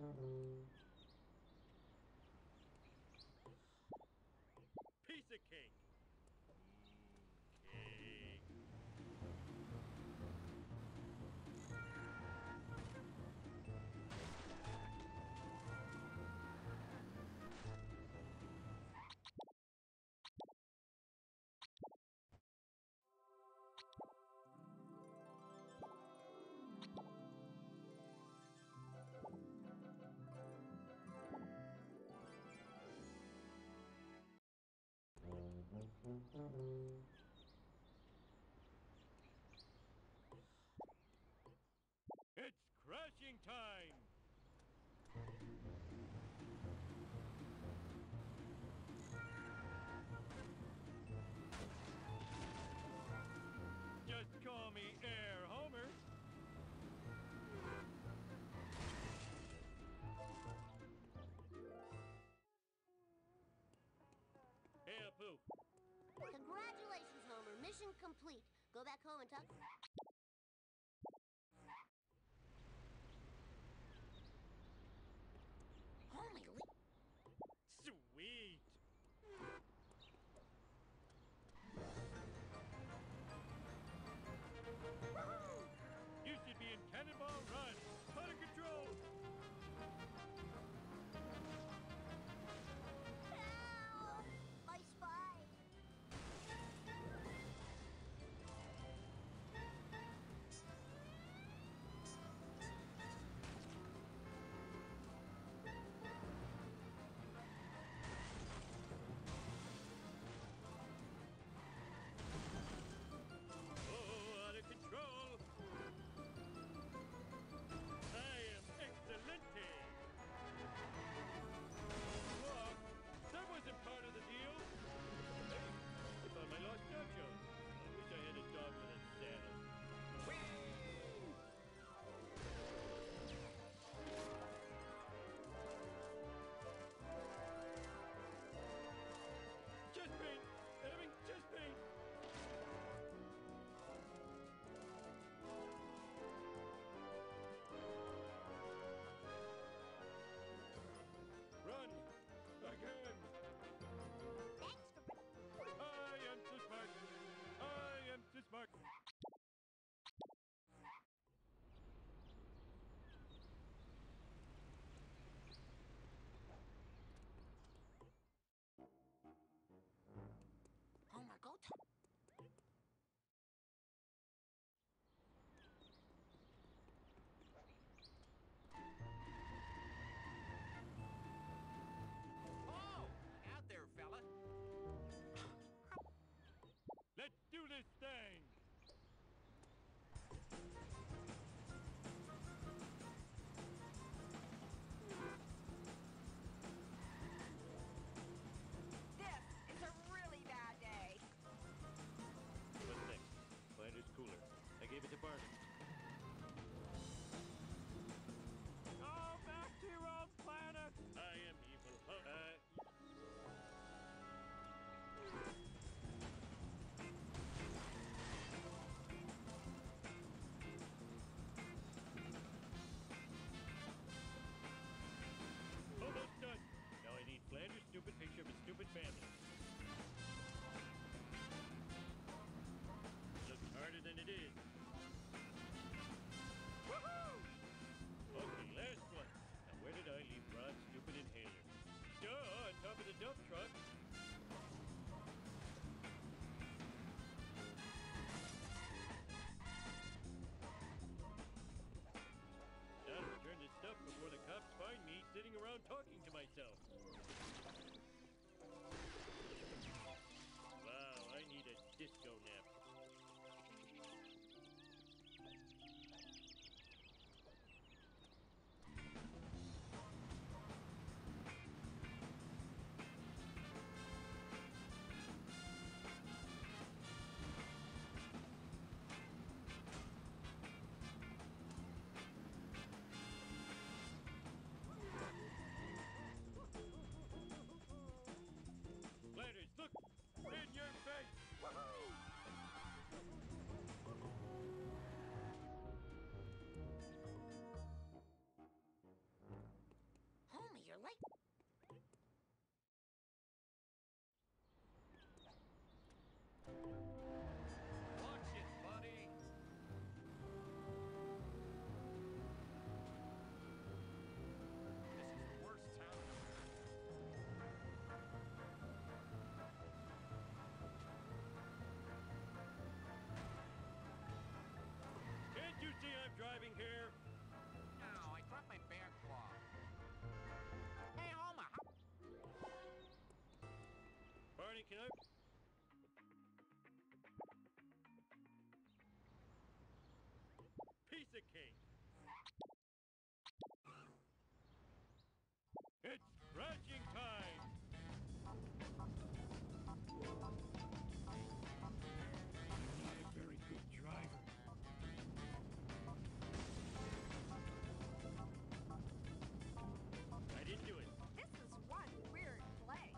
Piece of cake. Cake. It's crashing time! Just call me Air Homer. Hey, Apu. Congratulations, Homer. Mission complete. Go back home and talk. Holy Sweet! You should be in Cannonball Run! Out of control! Help! My spine! Oh, out of control! I am excelente! What? That wasn't part of the deal! Hey, I found my lost dojo. I wish I had a dog with a saddle. Chest pain! Having chest pain! Run! Again! Thanks for... I am too smart! I am too smart! Homer, go Oh! Out there, fella. Let's do this thing! This is a really bad day. What's next? Flanders cooler. I gave it to Barney. Go back to your old planet! I am evil. Almost done. Now I need Flanders' stupid picture of his stupid family. Looks harder than it is. Woohoo! Okay, last one. Now where did I leave Rod's stupid inhaler? Duh, on top of the dump truck. Gotta return this stuff before the cops find me sitting around talking to myself. can I... Piece of cake. It's scratching time. You're not a very good driver. I didn't do it. This is one weird place.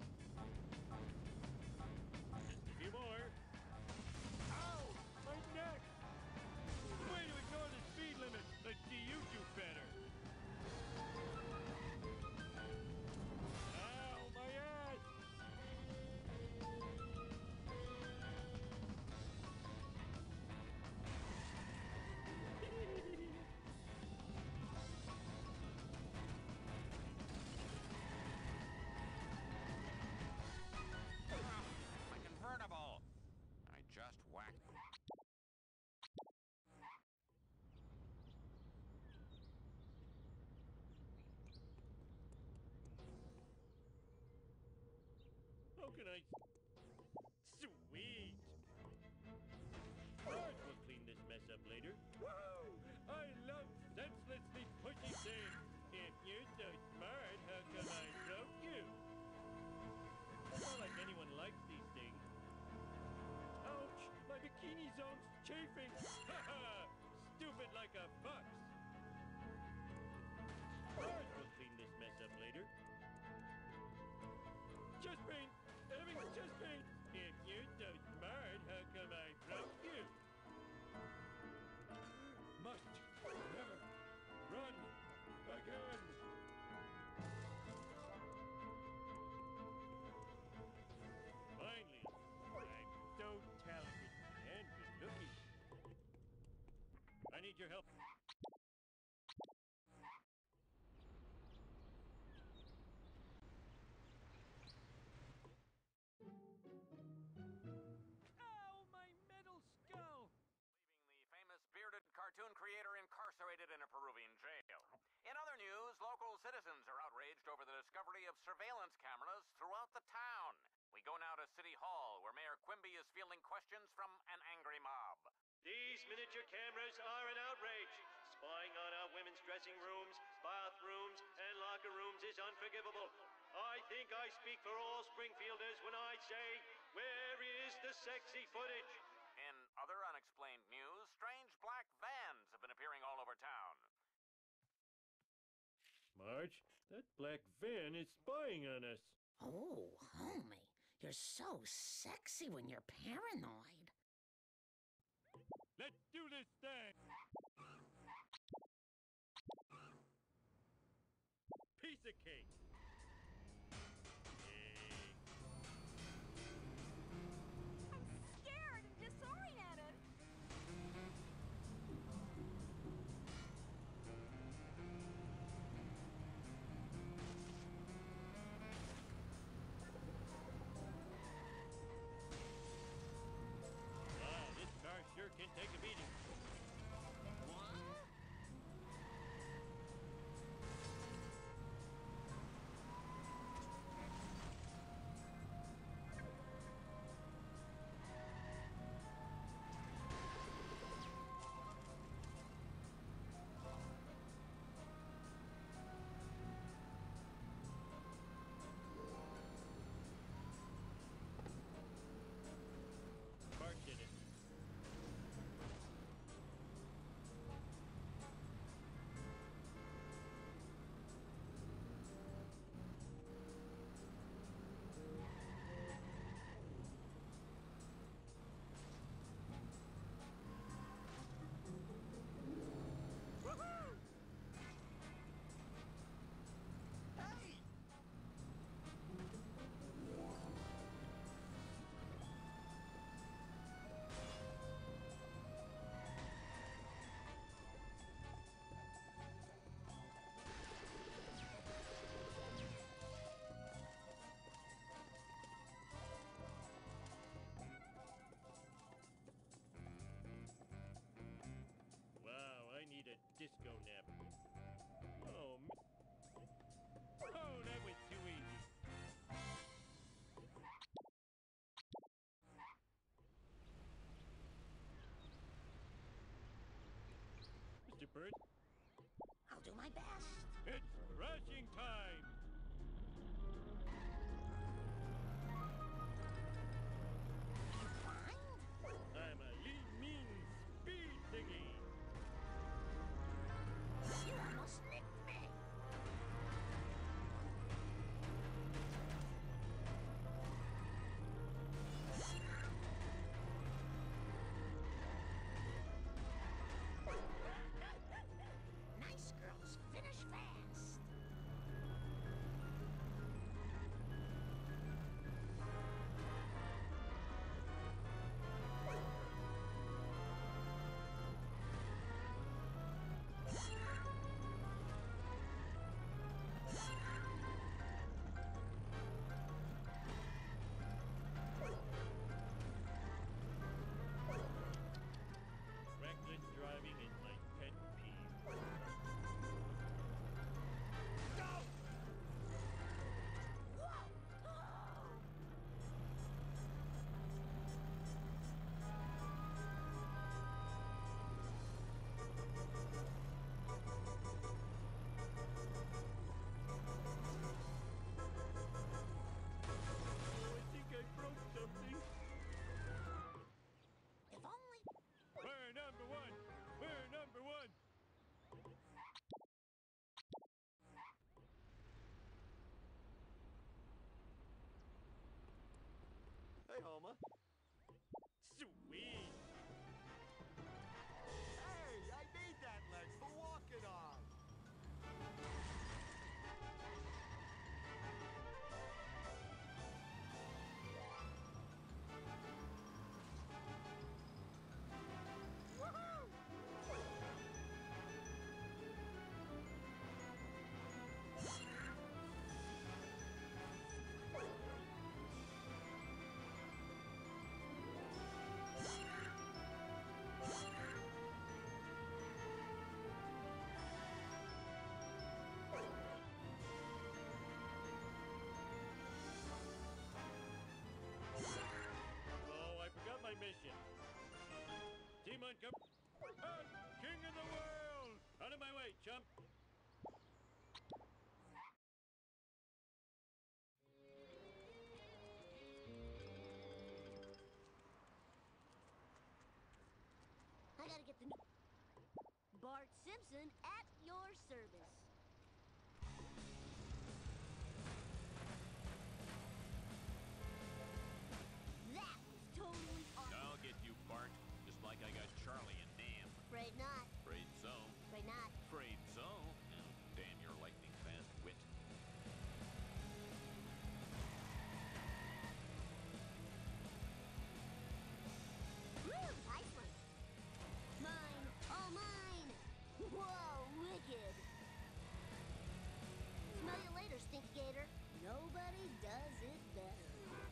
Just a few more. Ow! My neck! Way to ignore the speed limit. Let's see you do better. Ow, my ass! My convertible! I just whacked. How can I... Sweet! Marge will clean this mess up later. Woo! I love senselessly pushing things. If you're so smart, how come I broke you? It's not like anyone likes these things. Ouch! My bikini zone's chafing! Ha ha! Stupid like a fox! Marge will clean this mess up later. Chest pain! Having chest pain! If you're so smart, how come I broke you? Must never run again! Finally, I'm so talented and good looking. I need your help. Ow, my metal skull! Leaving the famous bearded cartoon creator incarcerated in a Peruvian jail. In other news, local citizens are outraged over the discovery of surveillance cameras throughout the town. We go now to City Hall, where Mayor Quimby is fielding questions from an angry mob. These miniature cameras are an outrage. Spying on our women's dressing rooms, bathrooms, and locker rooms is unforgivable. I think I speak for all Springfielders when I say, where is the sexy footage? In other unexplained news, strange black vans have been appearing all over town. Marge, that black van is spying on us. Oh, homie, you're so sexy when you're paranoid. Let's do this thing! Piece of cake! Yay. I'm scared and disoriented. Wow, this car sure can take a beating. Mr. Bird. I'll do my best. It's crashing time! I'm a lean, mean speed thingy. You almost nicked me. Nice girls finish fast. Reckless driving is my pet peeve. I think I broke something. If only. We're number one! We're number one! Hey, Homer. Sweet! Hey, I need that leg for walking on. Oh, I forgot my mission. Team Montgomery. King of the world! Out of my way, chump! I gotta get the new Bart Simpson at your service. That was totally awesome. I'll get you, Bart. Just like I got Charlie and Nam. Afraid not. Afraid so. Afraid not. Afraid so. Oh, damn your lightning fast wit. Woo, nice one. Mine, all mine. Whoa, wicked. Smell you later, Stinky Gator. Nobody does it better.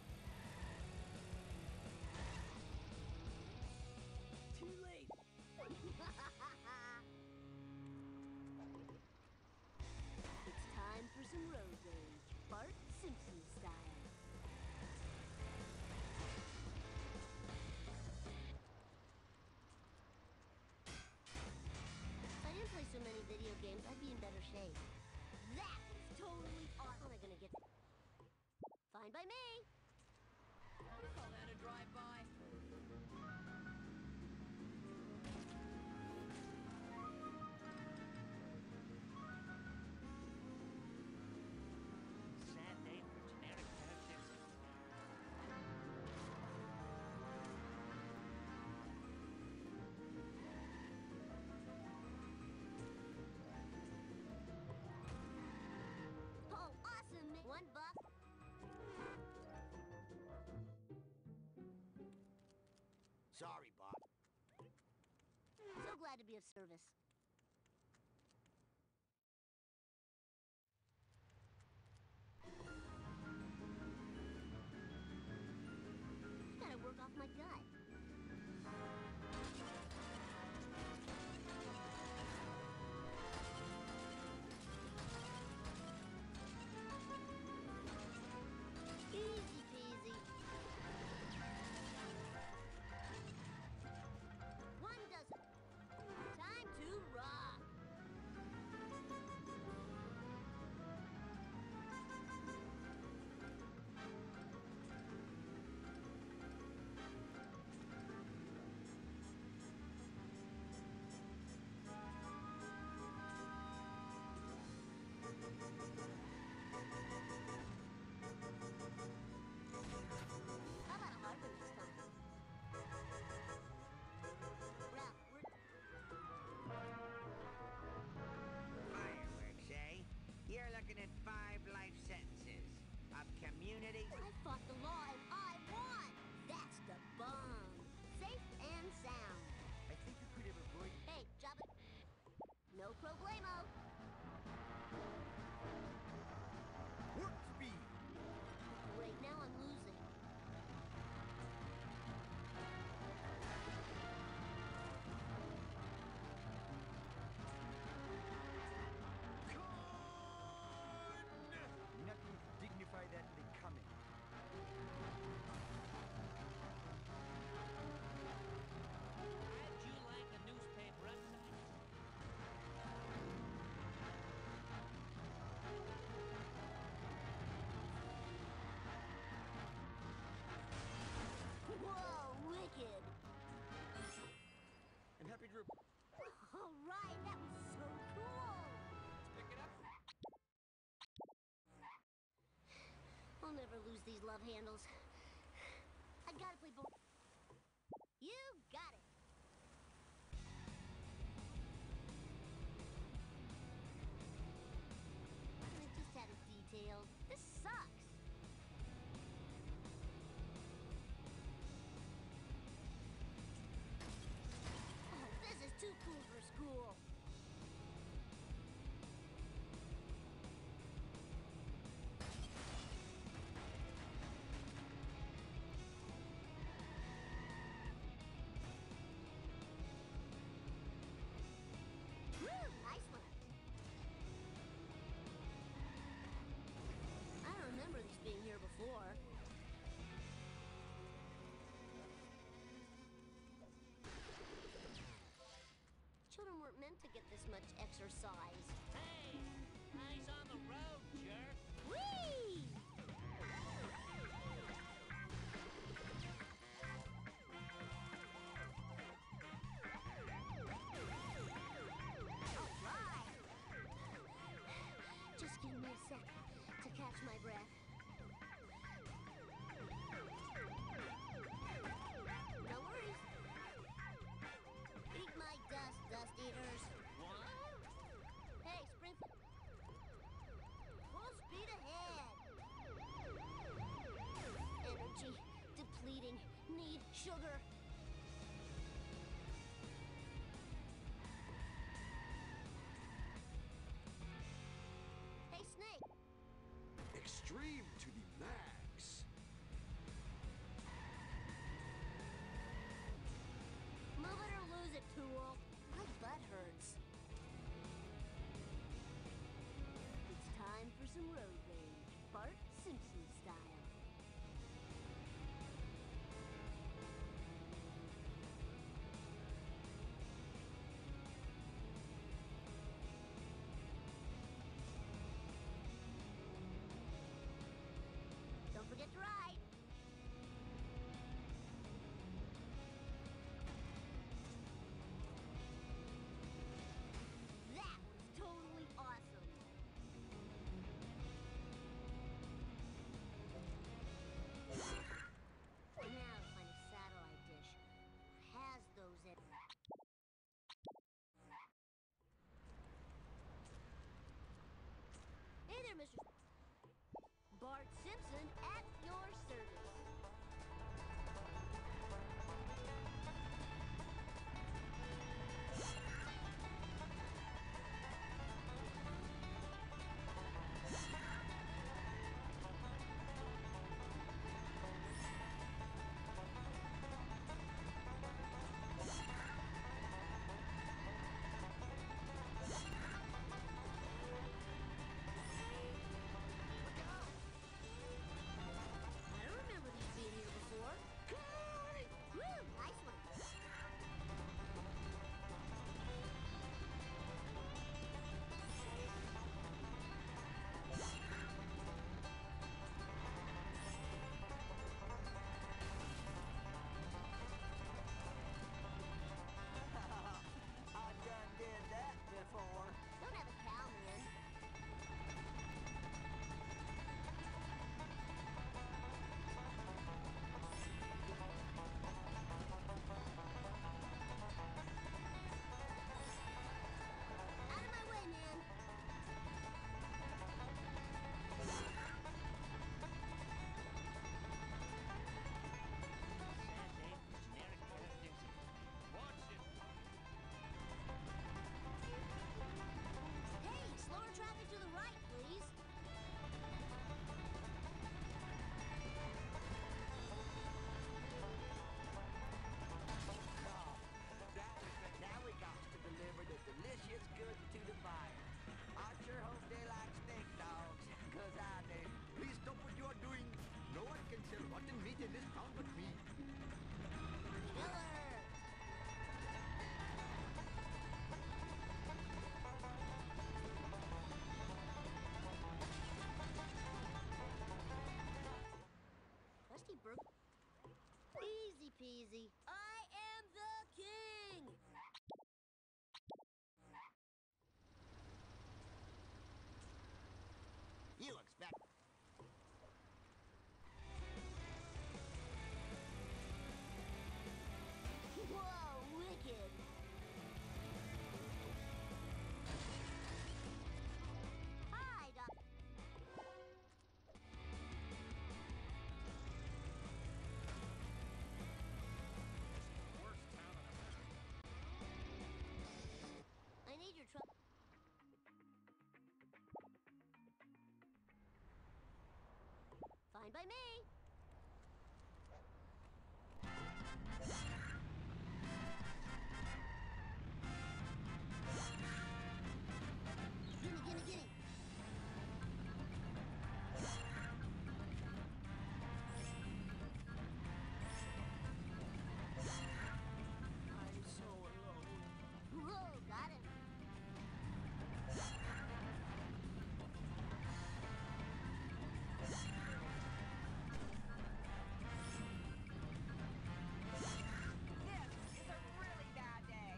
Too late. It's time for some road rage, Bart Simpson style. If I didn't play so many video games, I'd be in better shape. That was totally awesome. How am I gonna get that? Fine by me. Call that a drive-by. Sad day for generic characters. Oh, awesome! $1. Sorry, Bob. So glad to be of service. Gotta work off my gut. Easy peasy. One dozen. Time to these love handles. I gotta play both. You got it. I just had it detailed. This sucks. Oh, this is too cool for school. Woo, nice one. I don't remember these being here before. Children weren't meant to get this much exercise. Hey, eyes on the road, jerk. Whee! Alright! Just give me a sec to catch my breath. No worries. Eat my dust, dust eaters. What? Hey, Springfield. Full speed ahead. Energy depleting. Need sugar. Hey, Snake. Extreme to the max. Move it or lose it, Tool. My butt hurts. It's time for some road rage. Bart Simpson style. Don't forget to ride. That was totally awesome. Now to find a satellite dish. Has those ever? Hey there, Mr. Bart Simpson at your service. I don't remember these being here before. Woo, nice one. I done did that before. Don't have a cow, man. Out of my way, man. Sad day for generic characters. Watch it. Hey, slower traffic to the right, please. Now we got to deliver the delicious goods to the buyer. I sure hope they like steak dogs, 'cause I do. Please stop what you are doing. No one can sell rotten meat in this town but me. Killer. Rusty broke. Easy peasy. I am the king. You expect by me. Gimme, gimme, gimme. I'm so alone. Whoa, got him. This is a really bad day.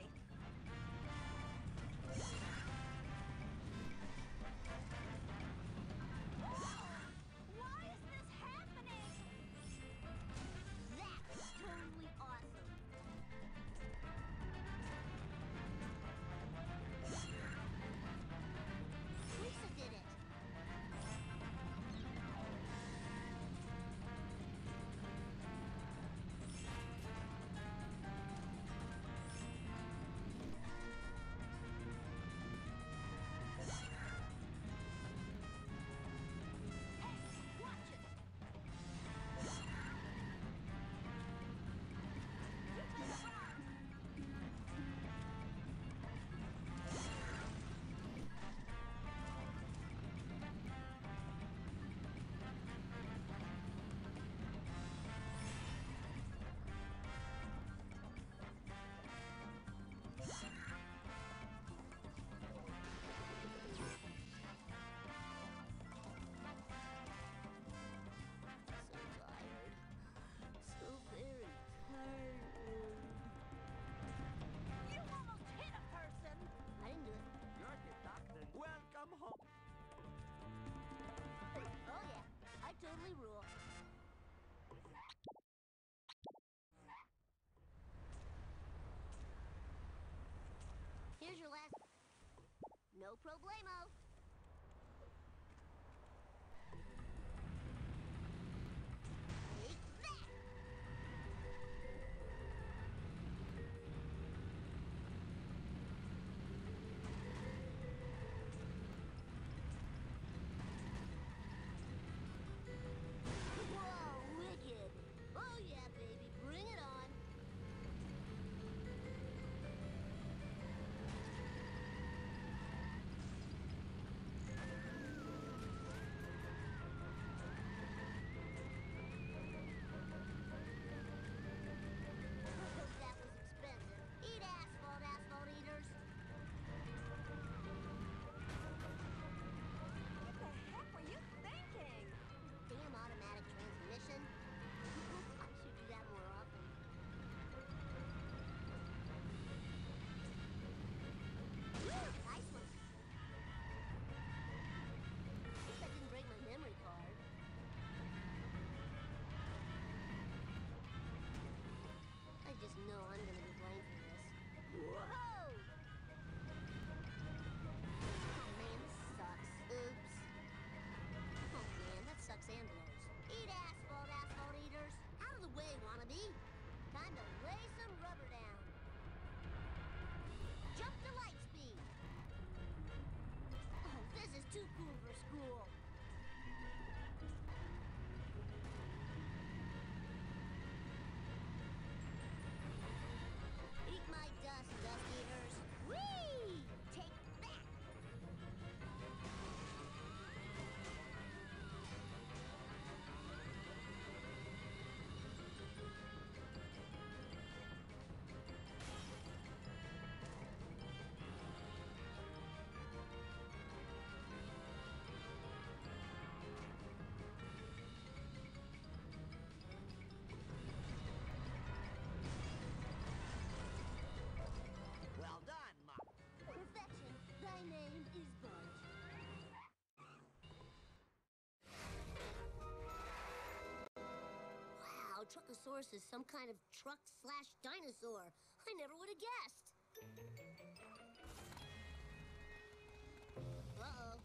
Why is this happening? That's totally awesome. Lisa did it. Hey, watch it. You took a bar. So tired. So very tired. You almost hit a person. I didn't do it. You're the doctor. Welcome home. Oh yeah, I totally rule. Here's your last. No problemo. Take that! Whoa, wicked! Oh yeah, baby, bring it on! That was expensive. Eat asphalt, asphalt eaters! What the heck were you thinking? Damn automatic transmission. I should do that more often. Woo, nice one. Guess I didn't break my memory card. I just know I'm gonna be blamed for this. Whoa! Oh man, this sucks. Oops. Oh man, that sucks and blows. Eat asphalt, asphalt eaters. Out of the way, wannabe. Time to lay some rubber down. Jump to light speed. Oh, this is too cool for school. Eat my dust, dust eaters. Whee! Take that! Well done, Mom. Perfection. Thy name is Bud. Wow, Truckosaurus is some kind of truck/dinosaur. I never would have guessed. Uh-oh.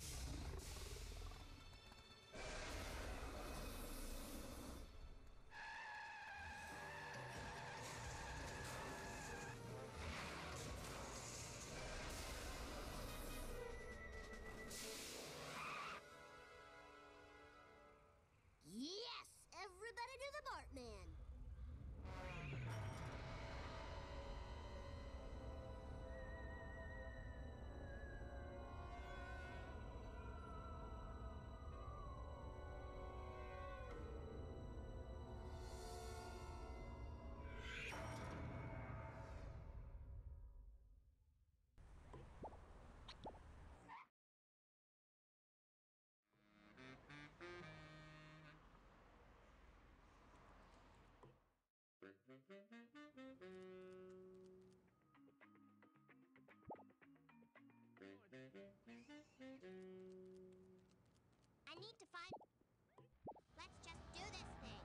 Yes! to find... Let's just do this thing.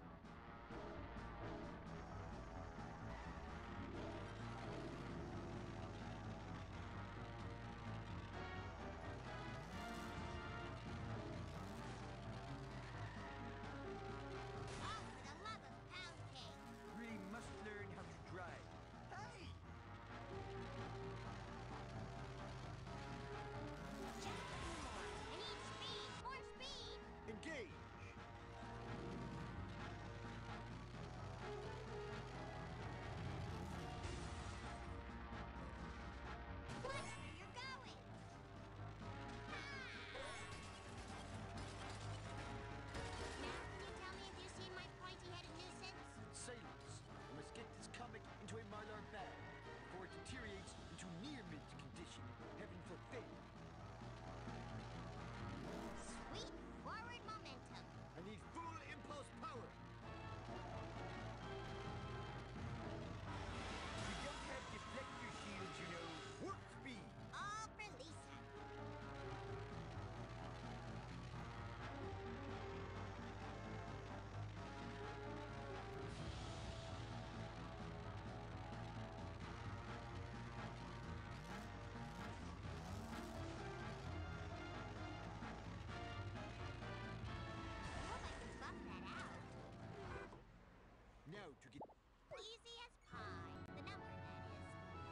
Oh, for the love of pound cake. Really must learn how to drive. Hey! Just a few more. I need speed. More speed. Engage! Watch where you're going. Now, can you tell me if you've seen my pointy-headed nuisance? Silence! I must get this comic into a Mylar bag before it deteriorates into near-mint condition. Heaven forbid. Sweet forward momentum. I need full impulse power. We don't have deflector shields, you know. Warp speed. All for Lisa. I hope I can buff that out. Now to get... Easy as pie. The number, that is.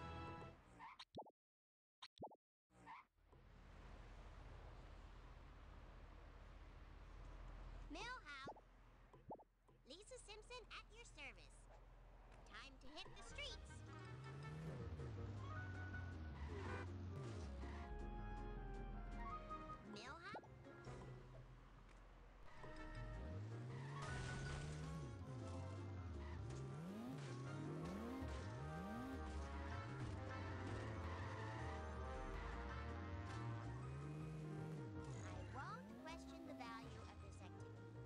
Millhouse. Lisa Simpson at your service. Time to hit the streets. Millhouse? I won't question the value of this activity.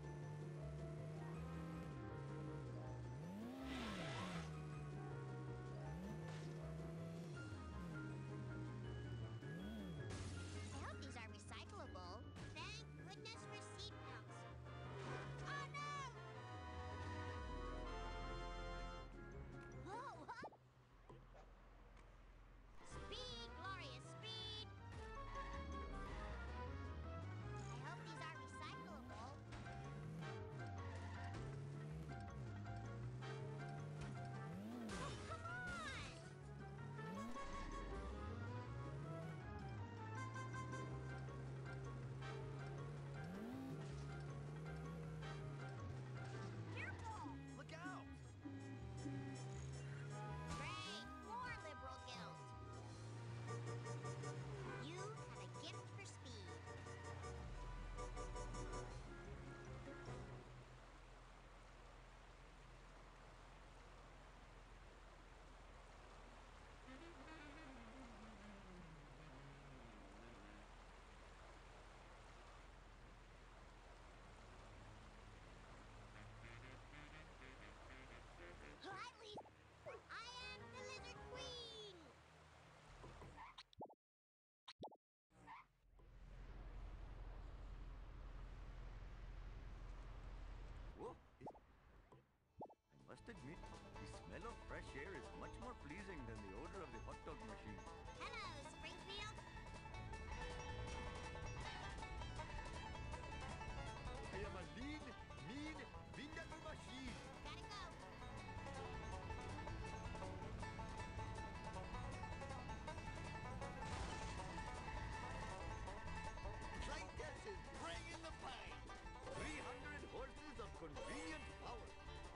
I hope these are recyclable. Thank goodness for seat belts. Oh no! Whoa, what? Speed, glorious speed! I hope these are recyclable. Oh, come on! Careful! Look out! Great, more liberal guilt. You have a gift for speed. Hi, Lisa. I am the Lizard Queen. Whoa! I must admit, the smell of fresh air is much more pleasing than the odor of the hot dog machine. Hello, Springfield. I am a lean, mean, vindaloo machine. Gotta go. Clytus is bringing the pine. 300 horses of convenient power.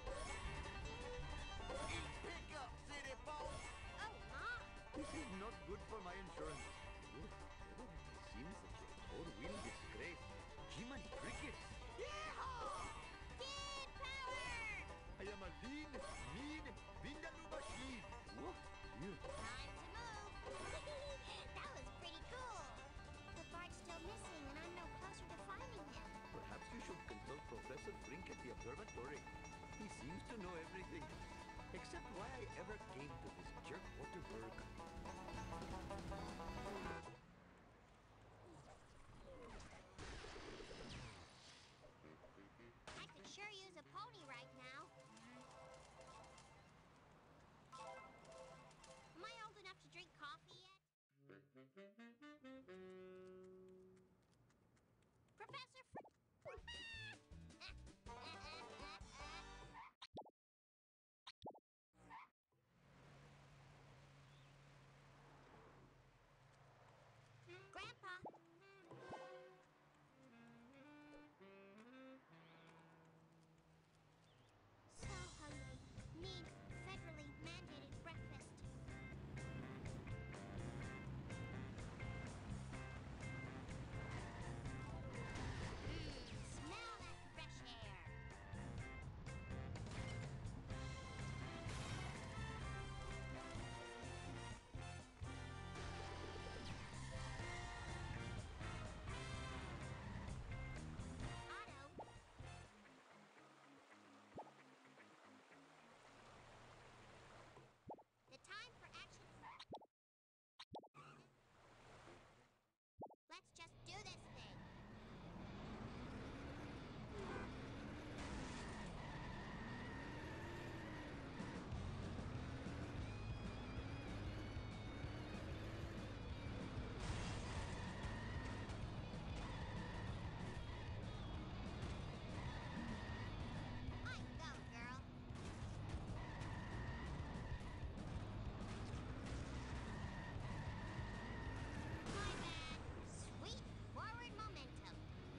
Eat pickup, city folk. Oh, Mom. This is not good for my insurance. Seems such a four-wheel disgrace. Jim and crickets. Yeehaw! Kid power! I am a lean, mean, vindaloo machine. Woof. You. Time to move. That was pretty cool. The Bart's still missing, and I'm no closer to finding him. Perhaps you should consult Professor Frink at the observatory. He seems to know everything. Except why I ever came to this jerk-water burg. Professor Grandpa! So hungry. Need federally mandated breakfast. Smell that fresh air. Otto. The time for action is... Let's just do this thing. I go, girl. My bad. Sweet forward momentum.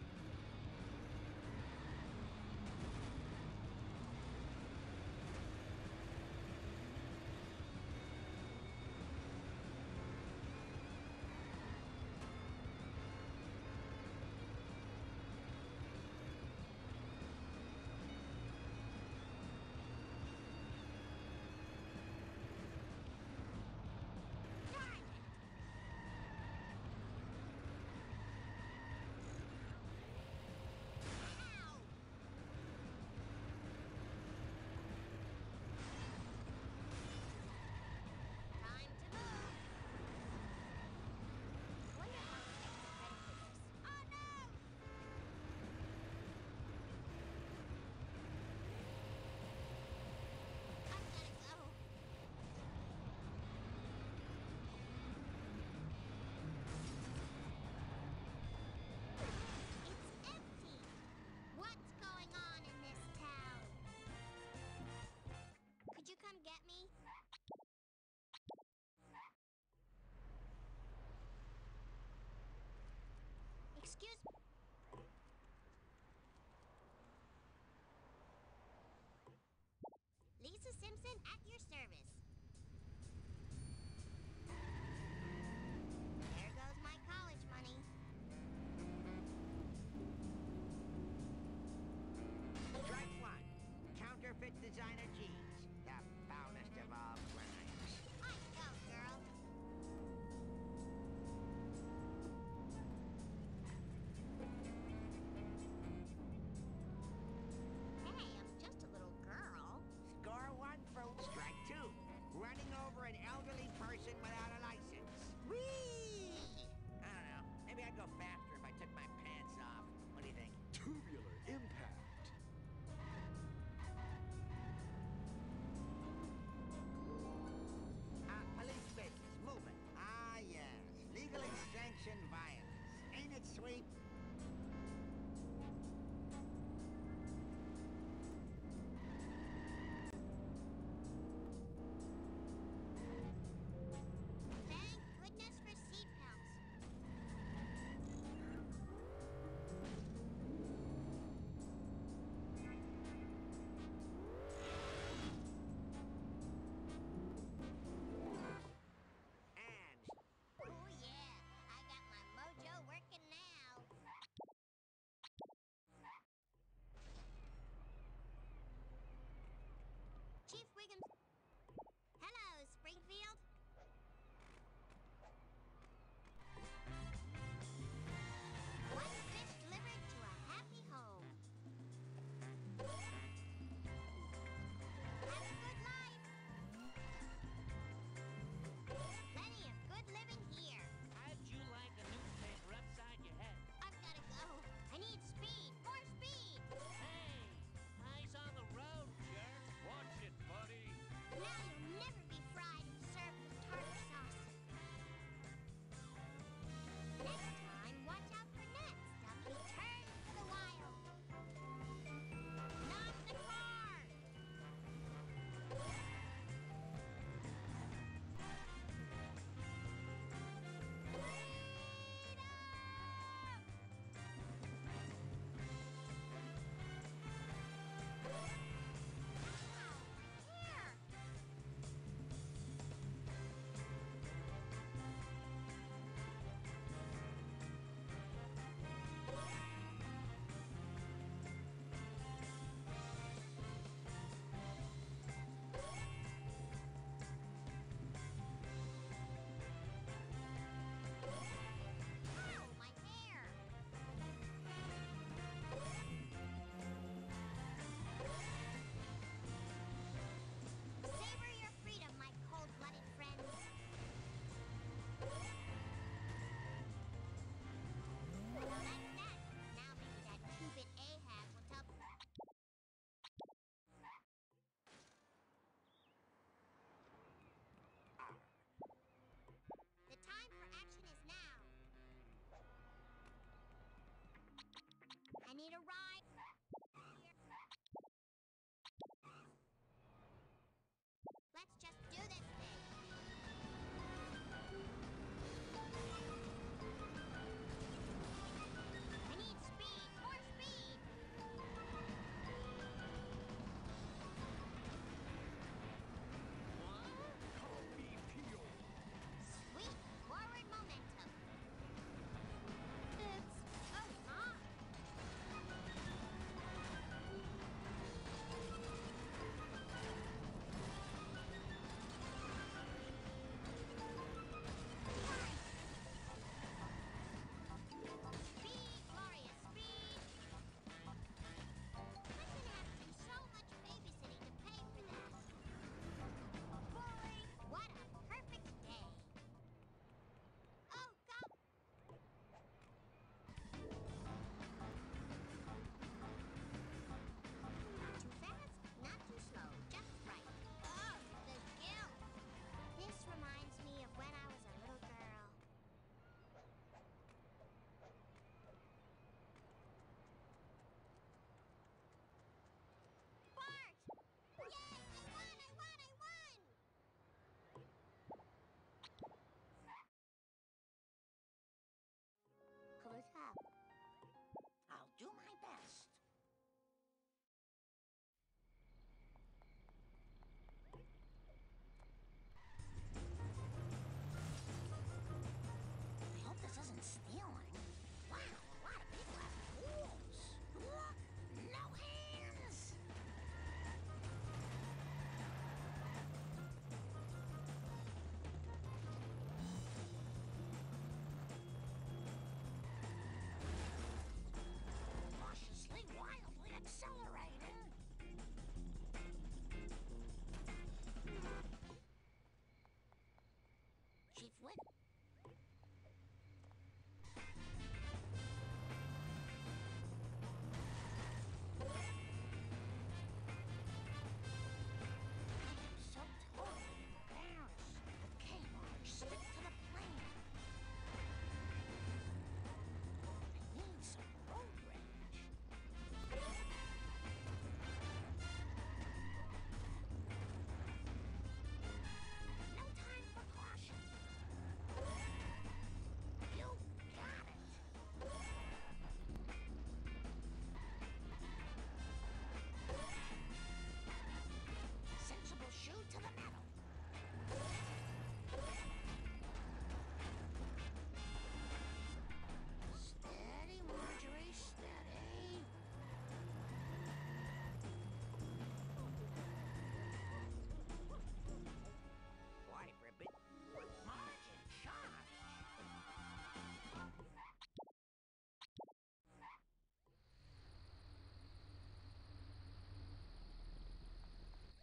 Darn it! Ow! Time to move. Wonder how to take the credit for this. Oh no! I've gotta go. It's empty. What's going on in this town? Could you come get me? Excuse me. Lisa Simpson at your service. There goes my college money. Strike one. Counterfeit designer jeans. The foulest of all crimes. I go, girl. Hey, I'm just a little girl. Score one for strike two. Running over an elderly person without a license. Whee! I don't know. Maybe I'd go faster if I took my pants off. What do you think? Tubular impact.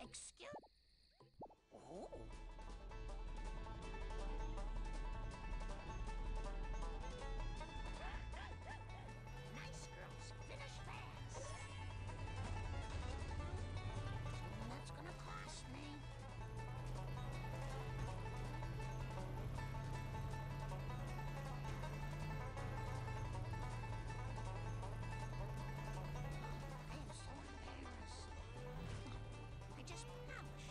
Excuse... Oh. Nice girls, finish fast. That's gonna cost me. I am so embarrassed. I just promised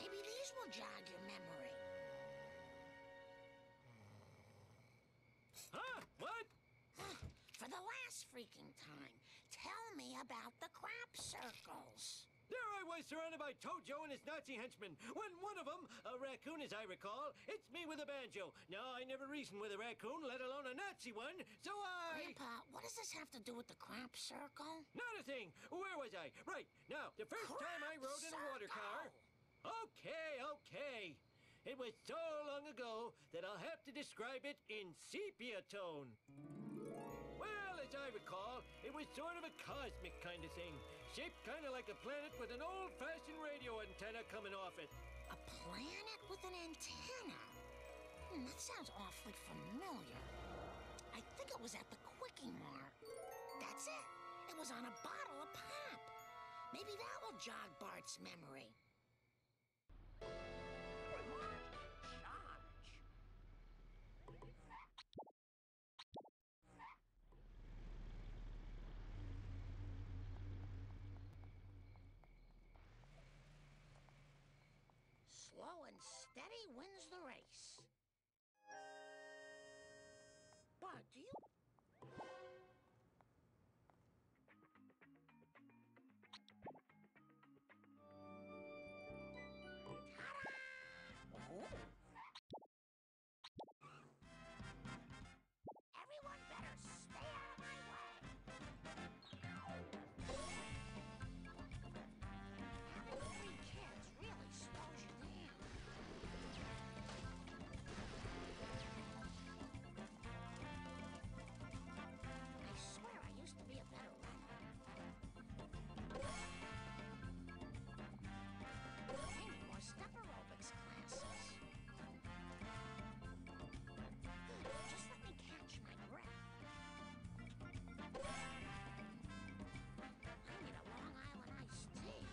Maybe these will jog your memory. Huh? What? For the last freaking time, tell me about the crap circles. There I was surrounded by Tojo and his Nazi henchmen, when one of them, a raccoon as I recall, hits me with a banjo. Now, I never reasoned with a raccoon, let alone a Nazi one, so I... Grandpa, what does this have to do with the crap circle? Not a thing. Where was I? Right. Now, the first time I rode in a water car... Okay. It was so long ago that I'll have to describe it in sepia tone. Well, as I recall, it was sort of a cosmic kind of thing. Shaped kind of like a planet with an old-fashioned radio antenna coming off it. A planet with an antenna? That sounds awfully familiar. I think it was at the Quickie Mart. That's it. It was on a bottle of pop. Maybe that will jog Bart's memory. Slow and steady wins the race. Bart, do you... Ta-da! Oh. Everyone better stay out of my way. Having 3 kids really slows you down. I swear I used to be a better runner. I need more step aerobics classes. Good, just let me catch my breath. I need a Long Island iced tea.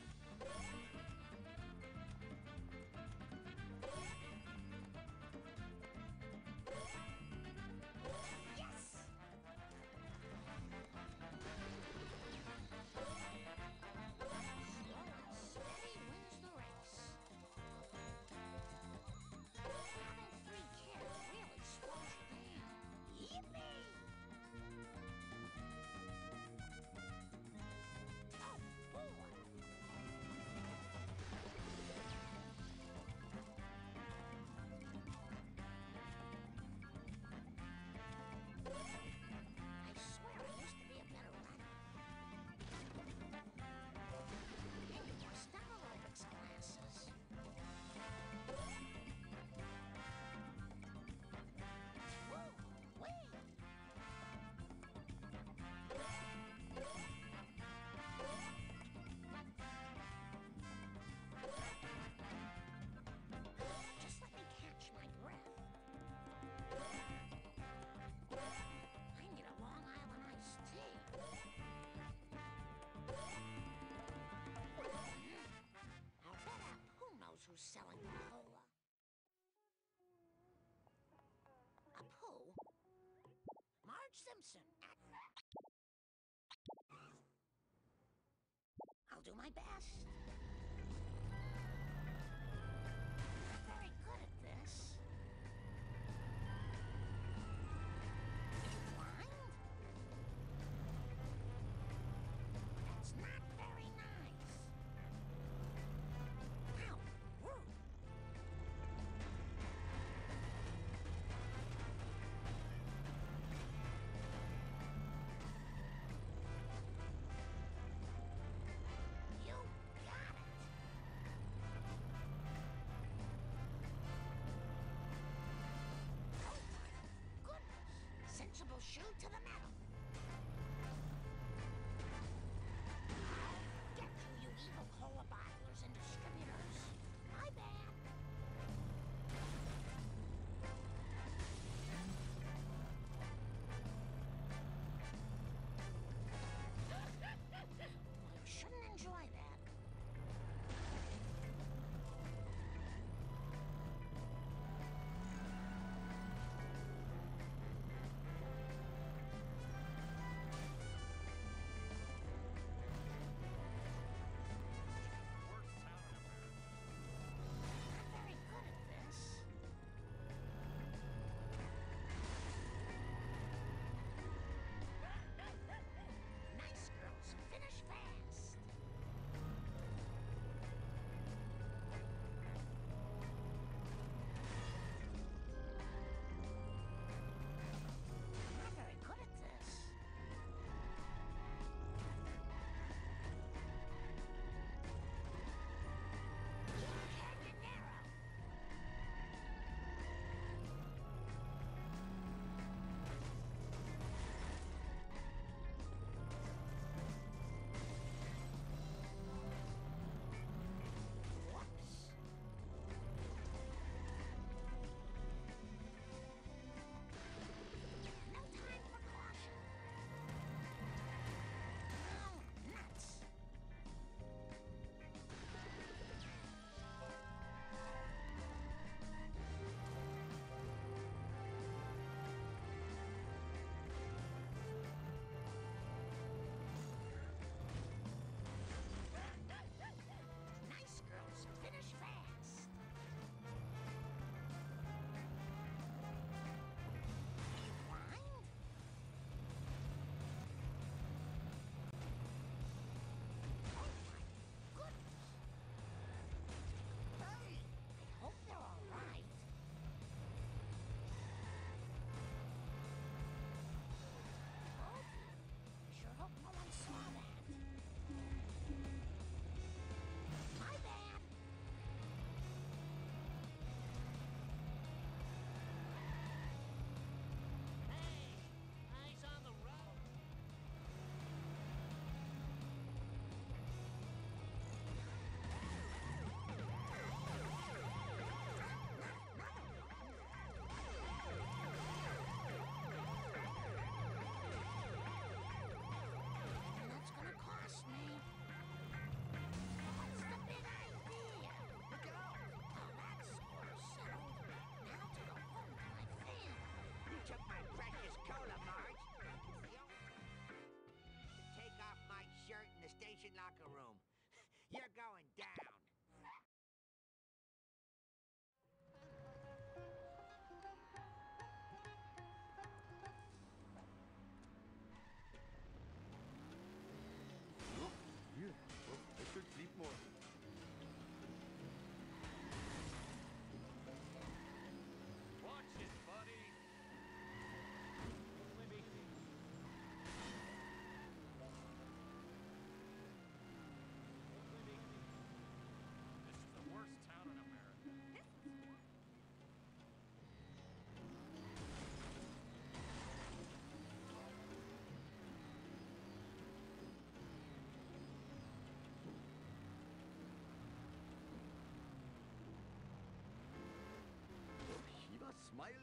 Yes! Slow and steady wins the race. Having 3 kids really slows you down. Yippee! Oh, boy! I swear I used to be a better runner. I need more step aerobics classes. Woo-wee! Just let me catch my breath. I need a Long Island iced tea. I'll bet Apu knows who's selling the cola. Apu? Marge Simpson. I'll do my best. Not very good at this. You blind? That's not very nice. Ow! Rude. You got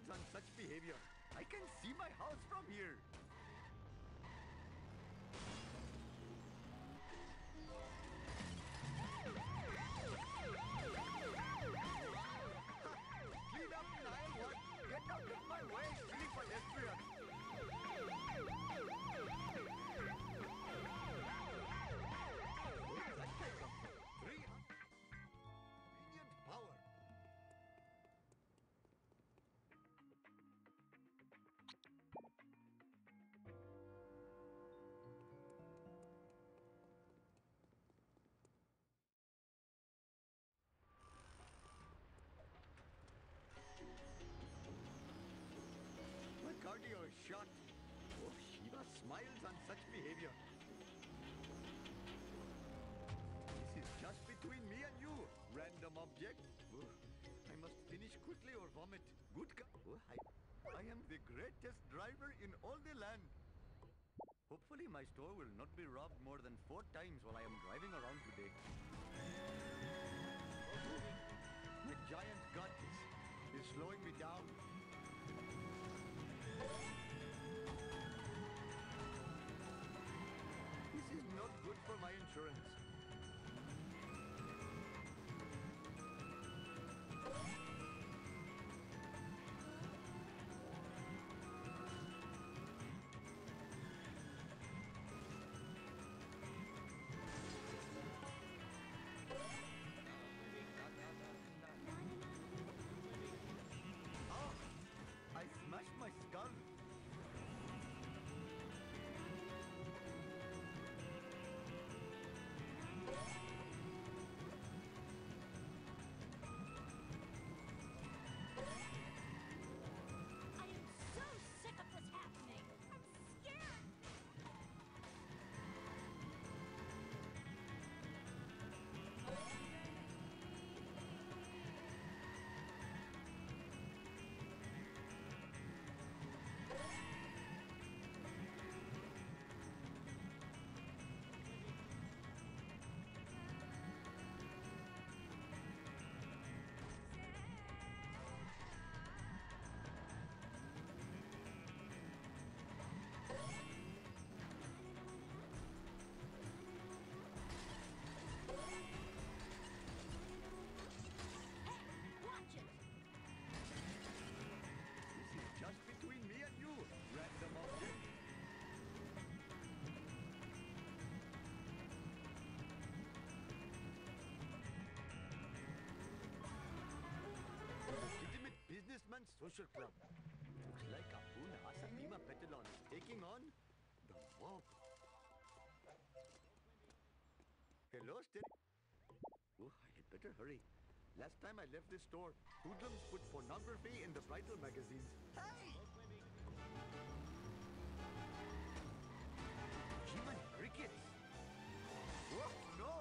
smiles on such behavior. I can see my house from here. Clean up in aisle one. Get out of my way, silly pedestrian. Where did that guy come from? 300. Convenient power. My cardio is shot. Oh, Shiva smiles on such behavior. This is just between me and you, random object. Oh, I must finish quickly or vomit. Good oh, I am the greatest driver in all the land. Hopefully my store will not be robbed more than 4 times while I am driving around today. My giant gut is slowing me down. This is not good for my insurance. Oh, I smashed my skull. I am so sick of this happening. I'm scared. Watch it. This is just between me and you, random object. Legitimate Businessman Social Club. Looks like Abu Nahasa Bima Petalon is taking on the mob. Hello, Steady. Oh, I had better hurry. Last time I left this store, hoodlums put pornography in the bridal magazines. Hey! Human crickets! Oh, no!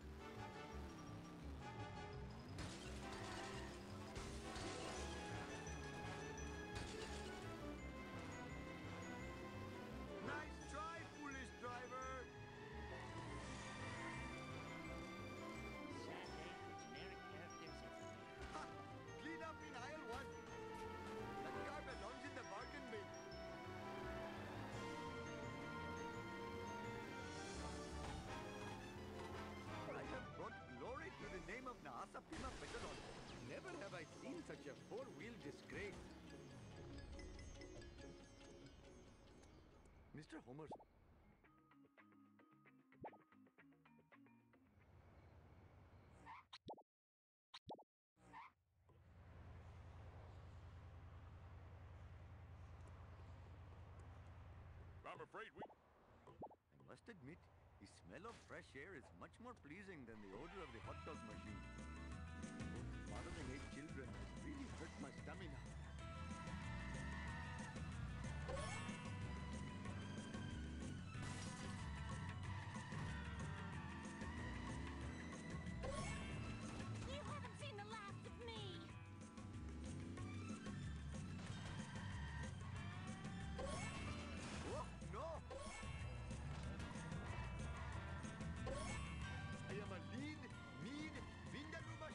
Nice try, foolish driver! Sad day for generic characters everywhere. Ha! Clean up in aisle one. That car belongs in the bargain bin. I have brought glory to the name of Nahasa Bima Petalon. Never have I seen such a four-wheel disgrace. Mr. Homer's. I'm afraid we... I must admit, the smell of fresh air is much more pleasing than the odor of the hot dog machine. Fathering 8 children has really hurt my stamina. You haven't seen the last of me. Oh, no! I am a lean, mean Vindaloo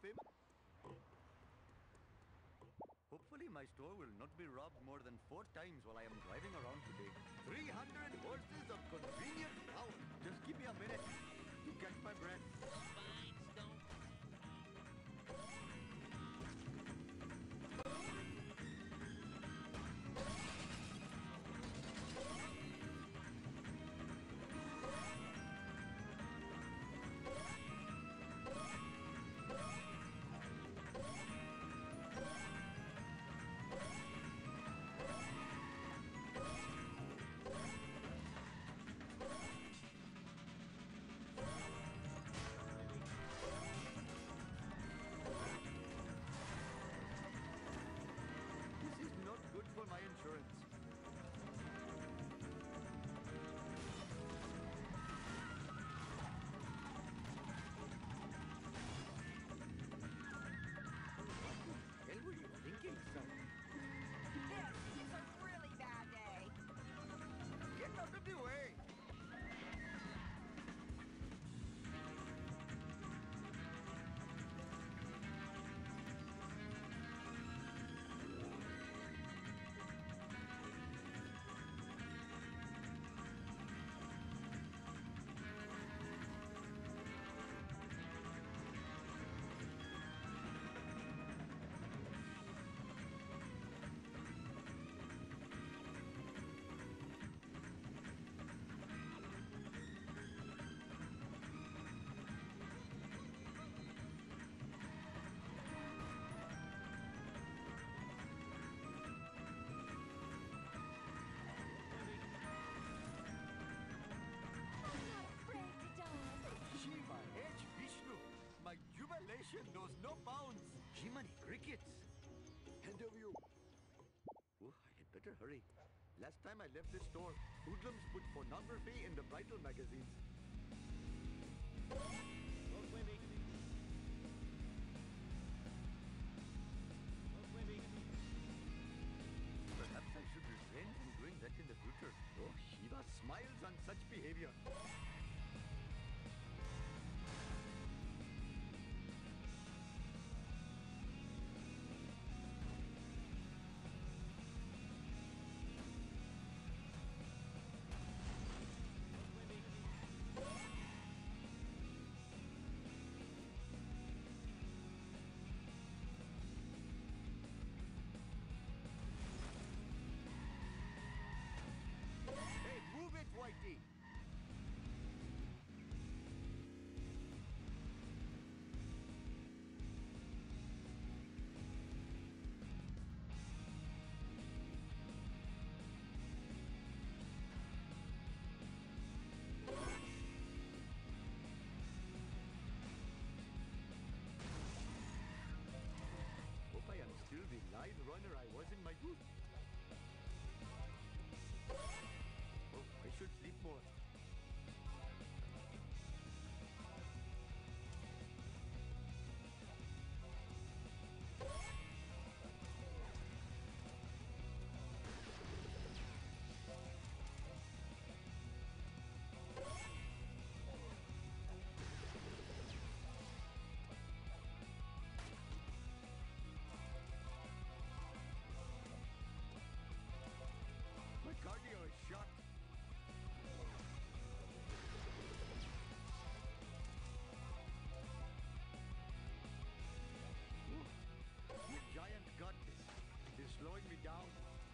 famous... Hopefully my store will not be robbed more than 4 times while I am driving around today. 300 horses of convenient power. Just give me a minute to catch my breath. Fine, Stone. This is not good for my insurance. What the hell were you thinking, son? This is a really bad day. Get out of the way! I'm not afraid to die. Shiva H. Vishnu, my jubilation knows no bounds. Jiminy crickets. Hand over you. Oh, I had better hurry. Last time I left this store, hoodlums put pornography in the bridal magazines. Roll swimming. Roll swimming. Perhaps I should refrain from doing that in the future. Oh, Shiva smiles on such behavior. Hey, move it, Whitey! Hope I am still the lithe runner I was in my youth. Oh, I should sleep more. My cardio is shot. Ooh, the giant gut is slowing me down.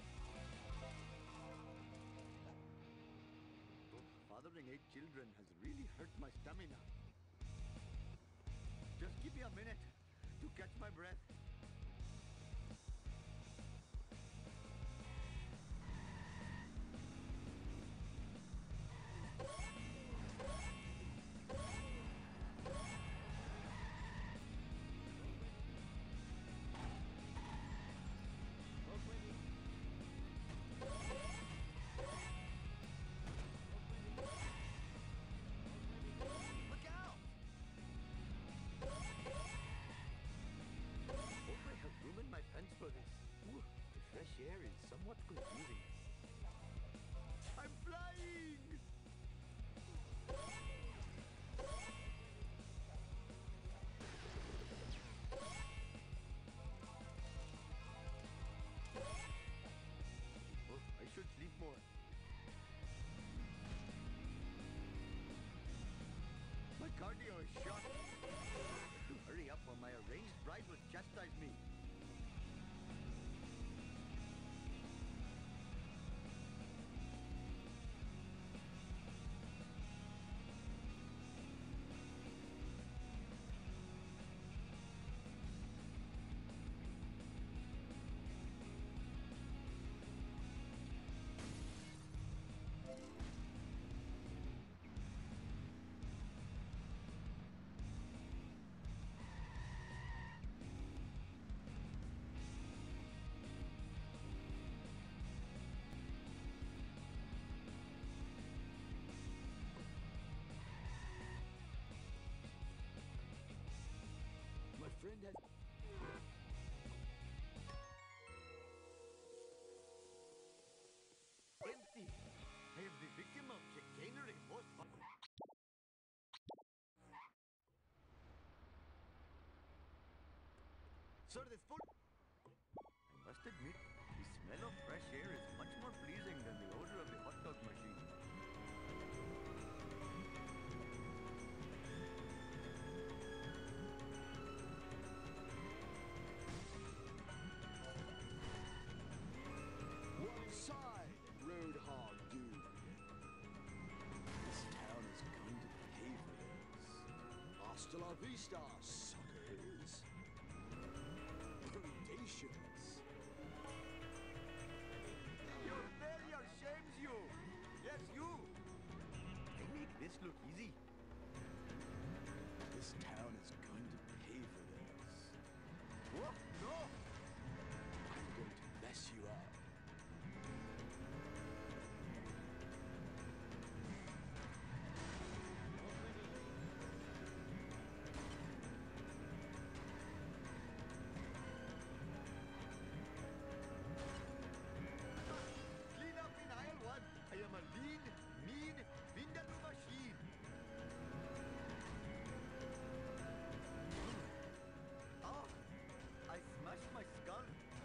Oh, fathering 8 children has really hurt my stamina. Just give me a minute to catch my breath. Roll swimming. Look out! cardio is shot. Hurry up or my arranged bride will chastise me. My friend has... Empty! I am the victim of chicanery. Sir, this food... I must admit, the smell of fresh air is much more pleasing than the odor of the hot dog machine. One side, Roadhog dude. This town is going to pay for this. Hasta la vista, suckers. Predations. Your failure shames you! Yes, you! I make this look easy. This town is going to pay for this. Whoa, no! I'm going to mess you up. Clean up in aisle one. I am a lean, mean, vindaloo machine. Oh, I smashed my skull.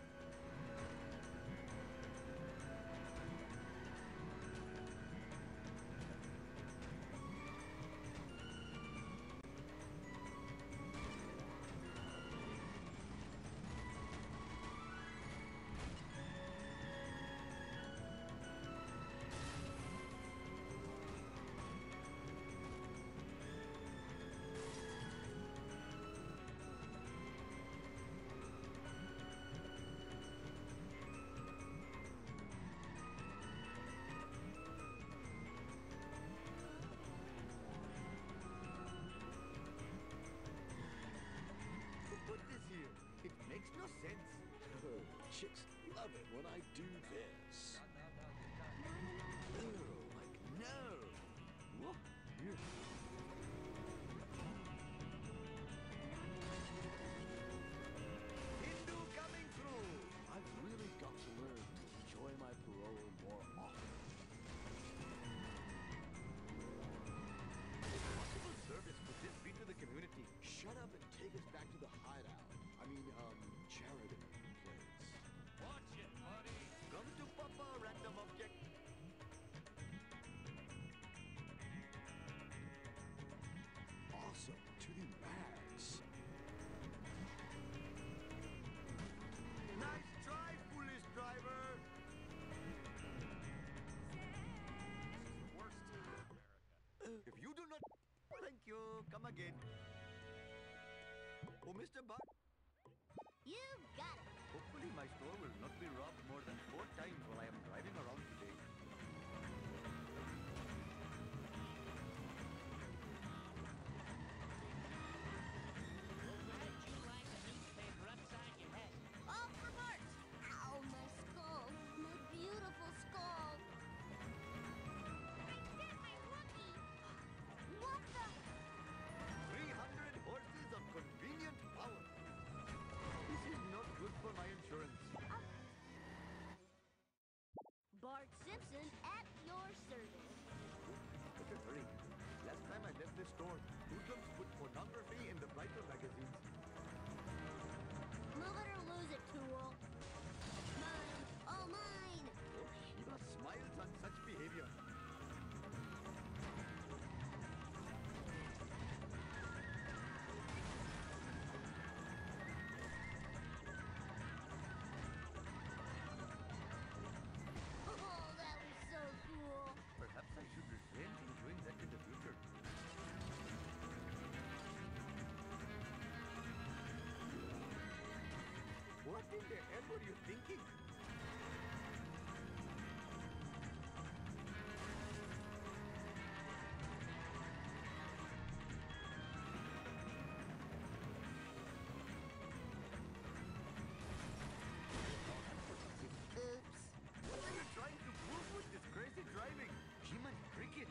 Who put this here? It makes no sense. Oh, chicks love it when I do this. Oh, like no. Whoa, here. Hindu coming through. I've really got to learn to enjoy my parole more often. Possible service would this be to the community? Shut up and take us back to the hideout. I mean, charity place. Watch it, buddy. Come to Papa, random object. Awesome to the max. Nice try, foolish driver. Worst team in America. If you do not... Thank you. Come again. Oh, Mr. Buck. You got it. Hopefully my store will not be robbed more than 4 times while I am driving around today. Why did you like a newspaper upside your head? All for Bart. Ow, my skull. My beautiful skull. I hit my rookie. What the? 300 horses of convenient power. This is not good for my insurance. Bart, in the hell were you thinking? Oops. What are you trying to prove with this crazy driving? Human crickets.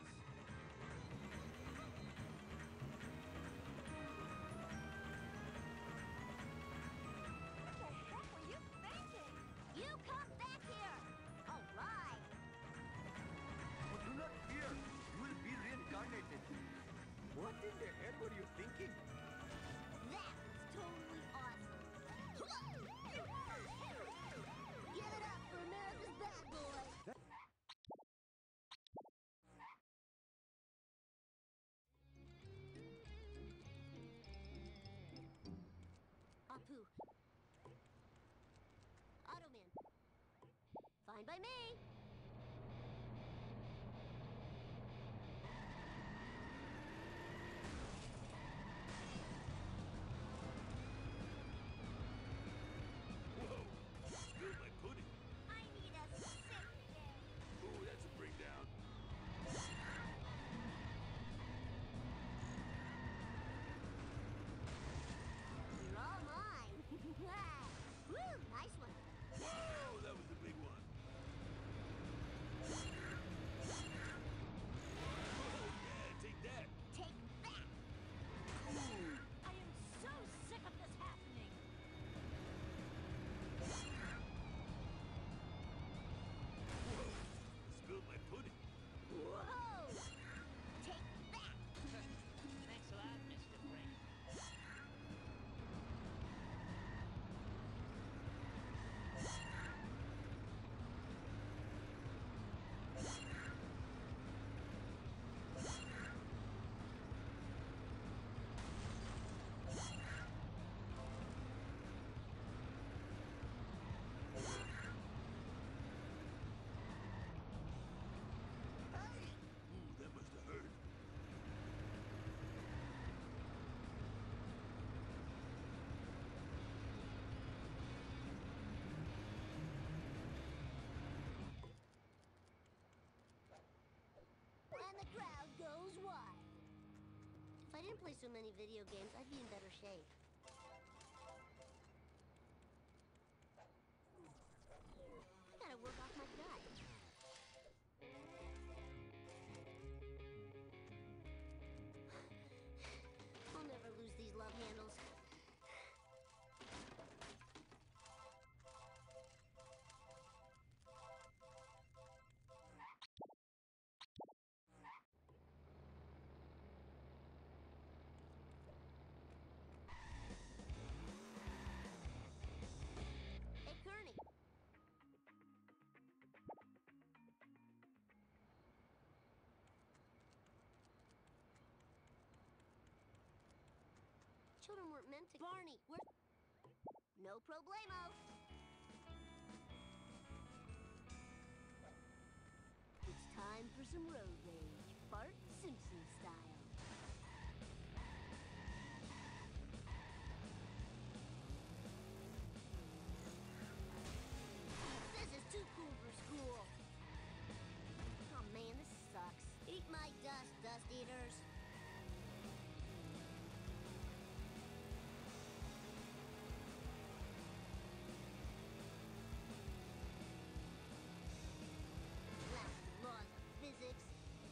What the heck were you thinking? You come back here. All right. Oh, do not fear. You will be reincarnated. What in the hell were you thinking? That was totally awesome. Give it up for America's bad boy. Apu. Automan. Fine by me. Spilled my pudding. I need a sick day. Ooh, that's a bring down. You're all mine. Woo, nice one. Whoa, that was a big one. Oh, yeah, take that. Take that. I am so sick of this happening. Whoa, spilled my pudding. Whoa. Take that. Thanks a lot, Mr. Brink. Ooh, that must have hurt. And the crowd goes wild. If I didn't play so many video games, I'd be in better shape. I gotta work off my gut. I'll never lose these love handles. Hey, Kearney. Children weren't meant to. Barney, we're. No problemo. It's time for some road rage. Bart Simpson style. This is too cool for school. Oh man, this sucks. Eat my dust, dust eaters. Laws of physics.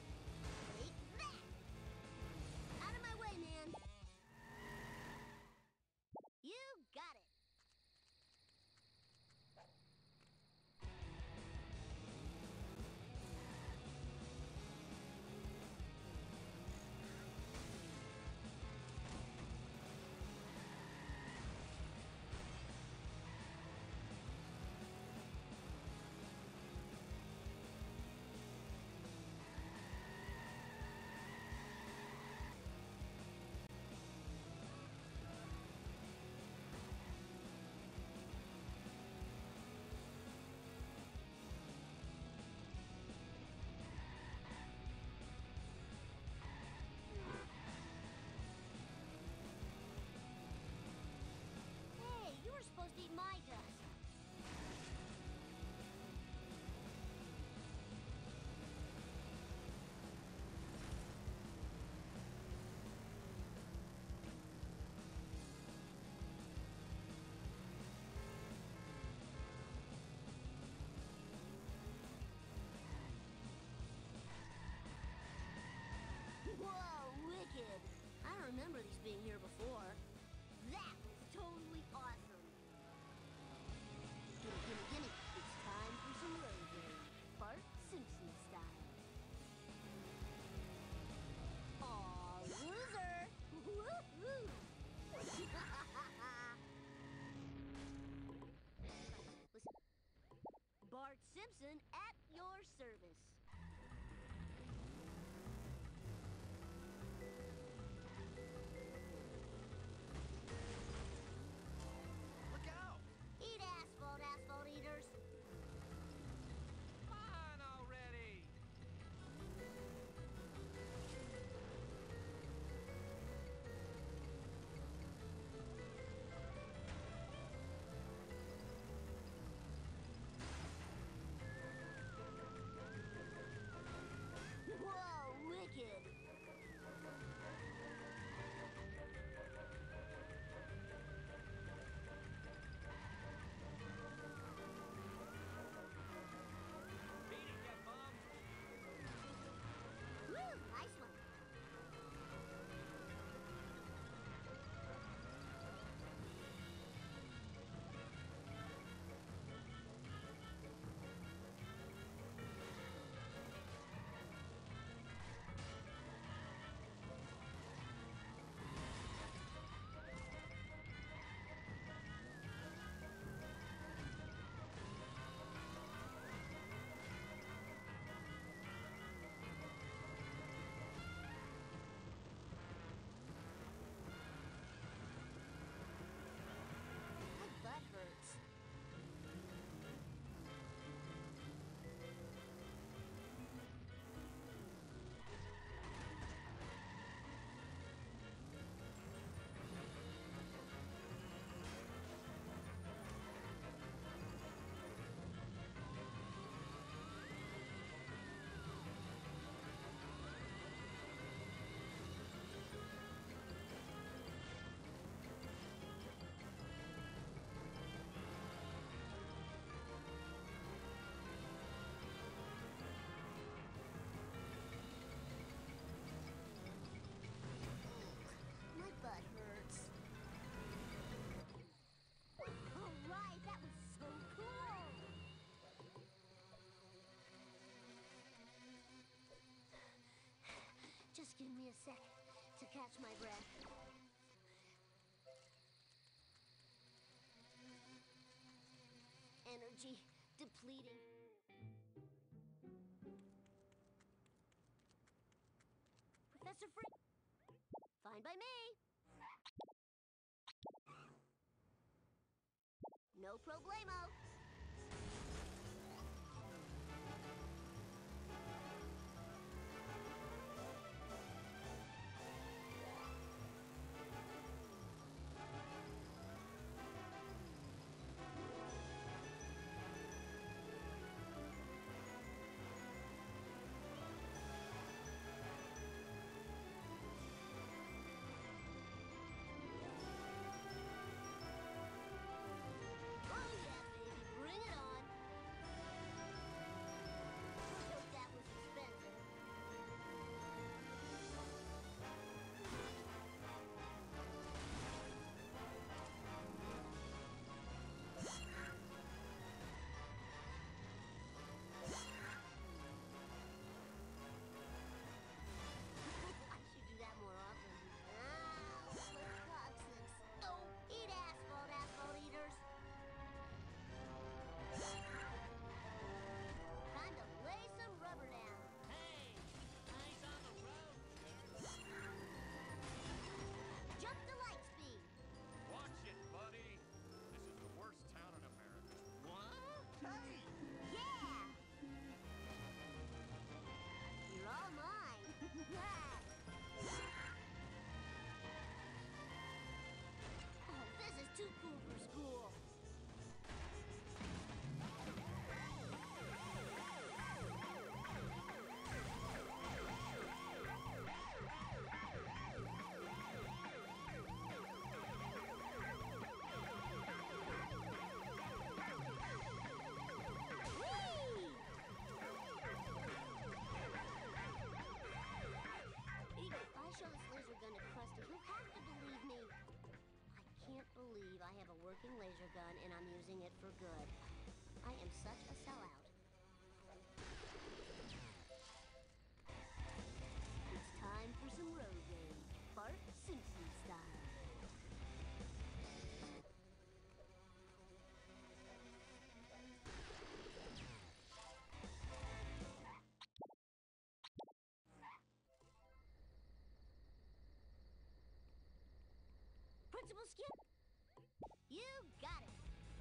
wicked. I remember these being here before. That was totally awesome. Gimme, gimme, gimme. It's time for some road rage. Bart Simpson style. Aw, loser! Woohoo! Listen. Bart Simpson at your service. Look out! Eat asphalt, asphalt eaters. Come on already! Whoa, wicked! Beat it, you bum! Woo, nice one. My butt hurts. My butt hurts. All right, that was so cool. Just give me a sec to catch my breath. Energy depleting. Professor Frick. Fine by me. No problemo. Oh yeah, baby. believe I have a working laser gun and I'm using it for good. I am such a sellout. It's time for some road rage, Bart Simpson style. Principal Skip, you got it.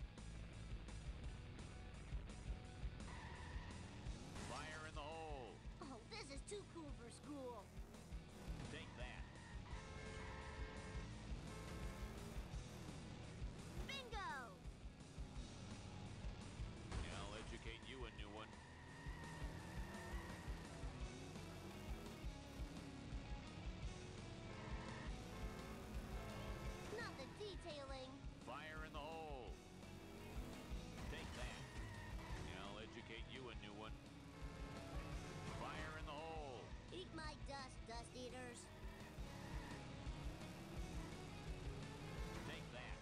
Fire in the hole. Oh, this is too cool for school. Take that. Bingo! I'll educate you a new one. Not the detailing. Fire in the hole. Take that. I'll educate you a new one. Fire in the hole. Eat my dust, dust eaters. Take that.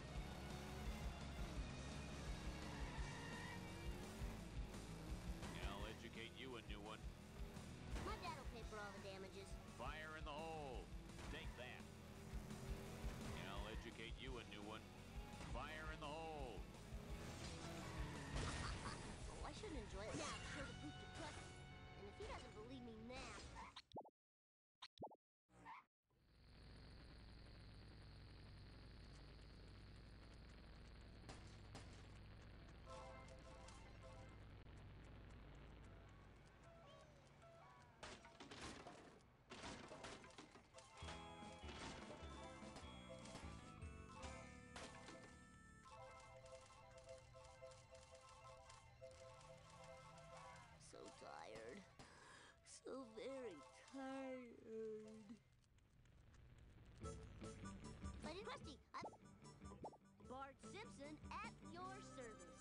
I'll educate you a new one. My dad'll pay for all the damages. Fire in the hole. Take that. I'll educate you a new one. Fire in the hole. Oh, I shouldn't enjoy it now. Show the poop to Krusty. And if he doesn't believe me now... So tired. So very tired. Lady Krusty, Bart Simpson at your service.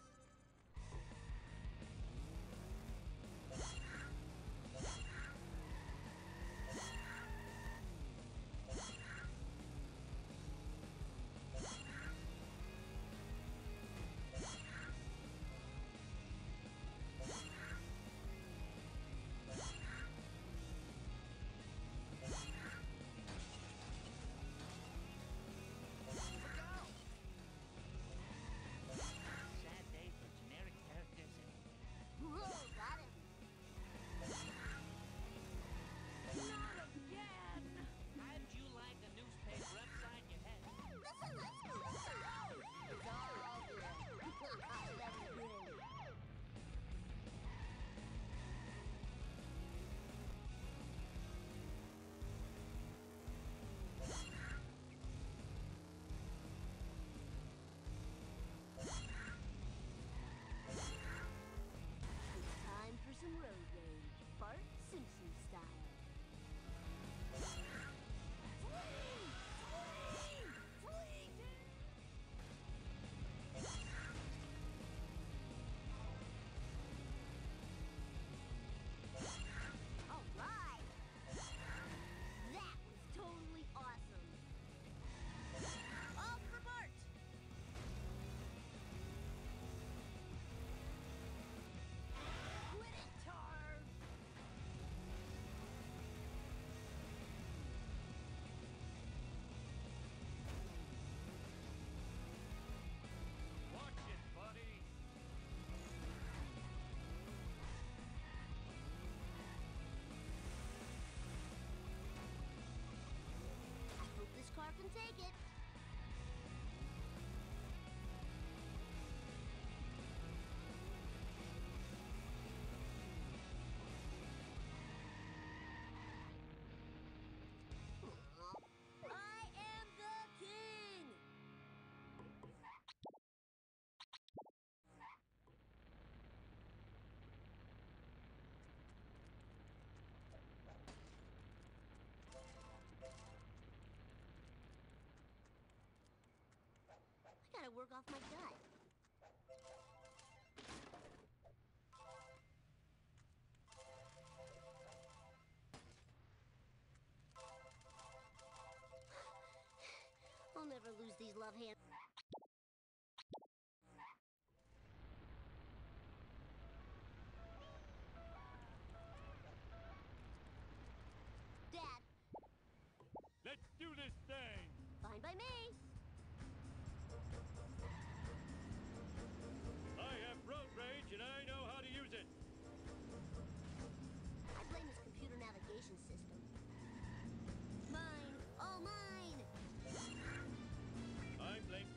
Sad day for generic characters anyway. Whoa, got him. Not again! Hadn't you lined the newspaper upside your head? Listen, let's go. It's all good. Let me grin. It's time for some road rage, Bart Simpson style. All right. That was totally awesome. All for Bart. Quit it, Tar! Watch it, buddy. I hope this car can take it. I am the king! I gotta work off my gut. I'll never lose use these love hands. Dad, Let's do this thing! fine by me. I have road rage and I know how to use it. I blame this computer navigation system. Mine, all mine. I'm blaming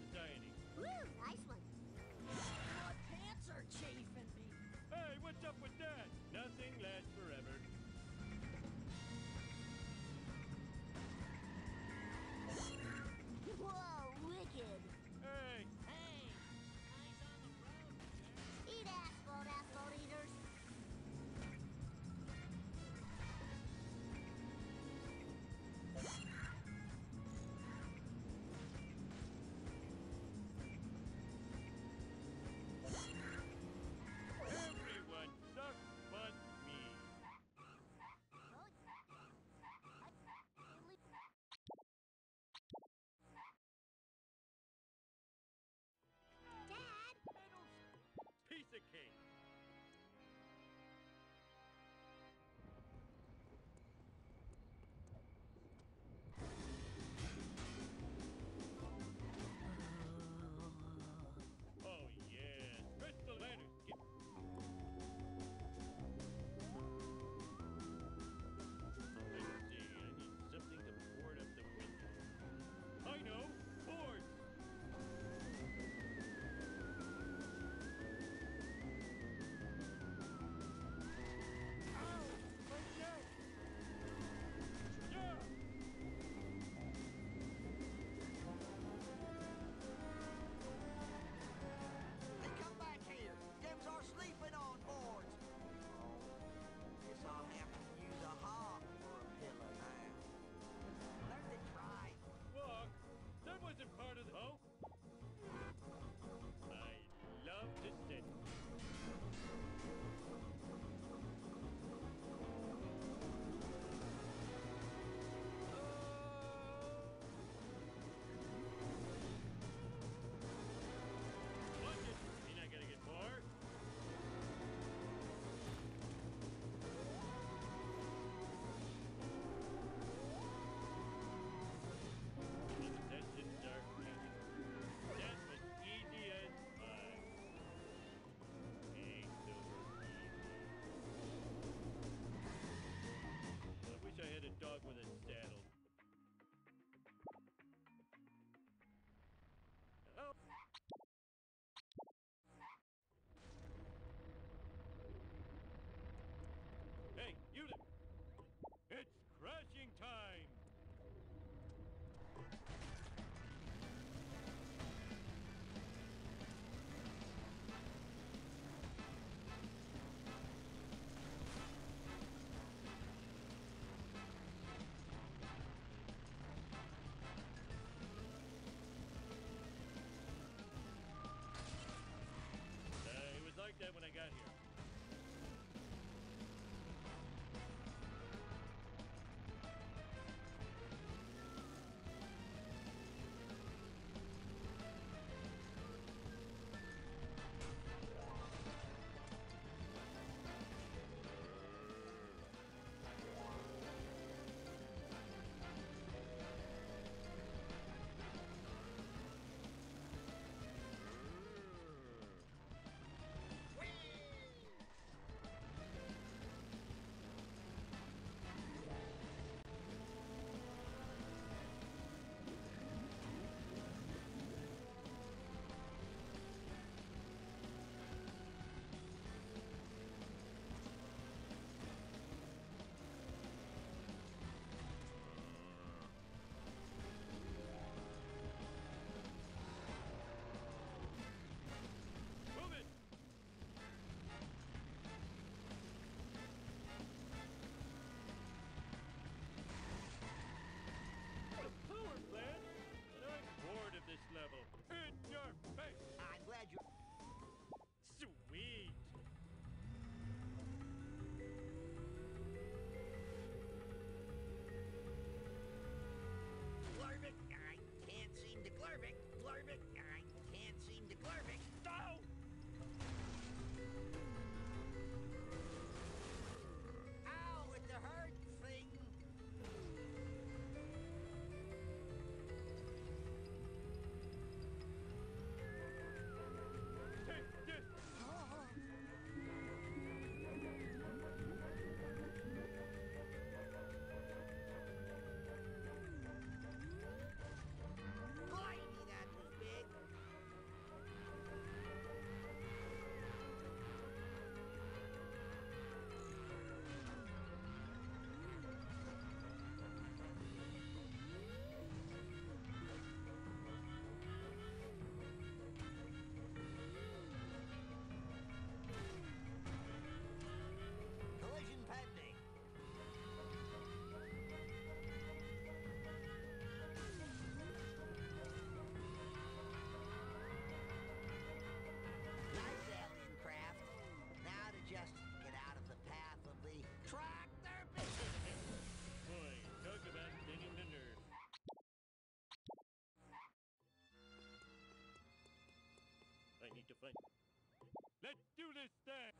fun. Let's do this thing!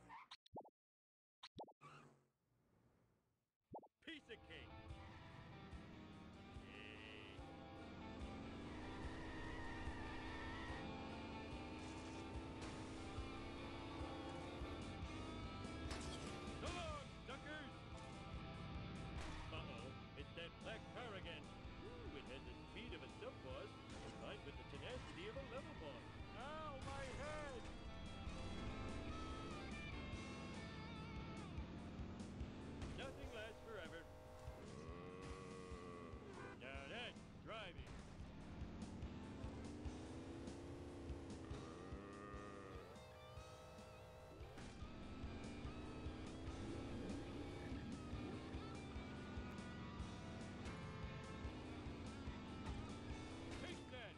Piece of cake! Yay. So long, suckers! Uh-oh, it's that black car again. Ooh, it has the speed of a sub-boss, combined with the tenacity of a level boss. Ow, my head! Nothing lasts forever. Now that's driving. Take that!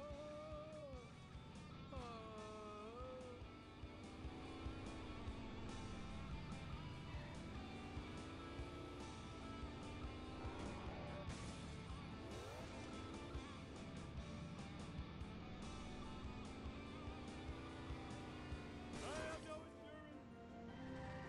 I have no insurance.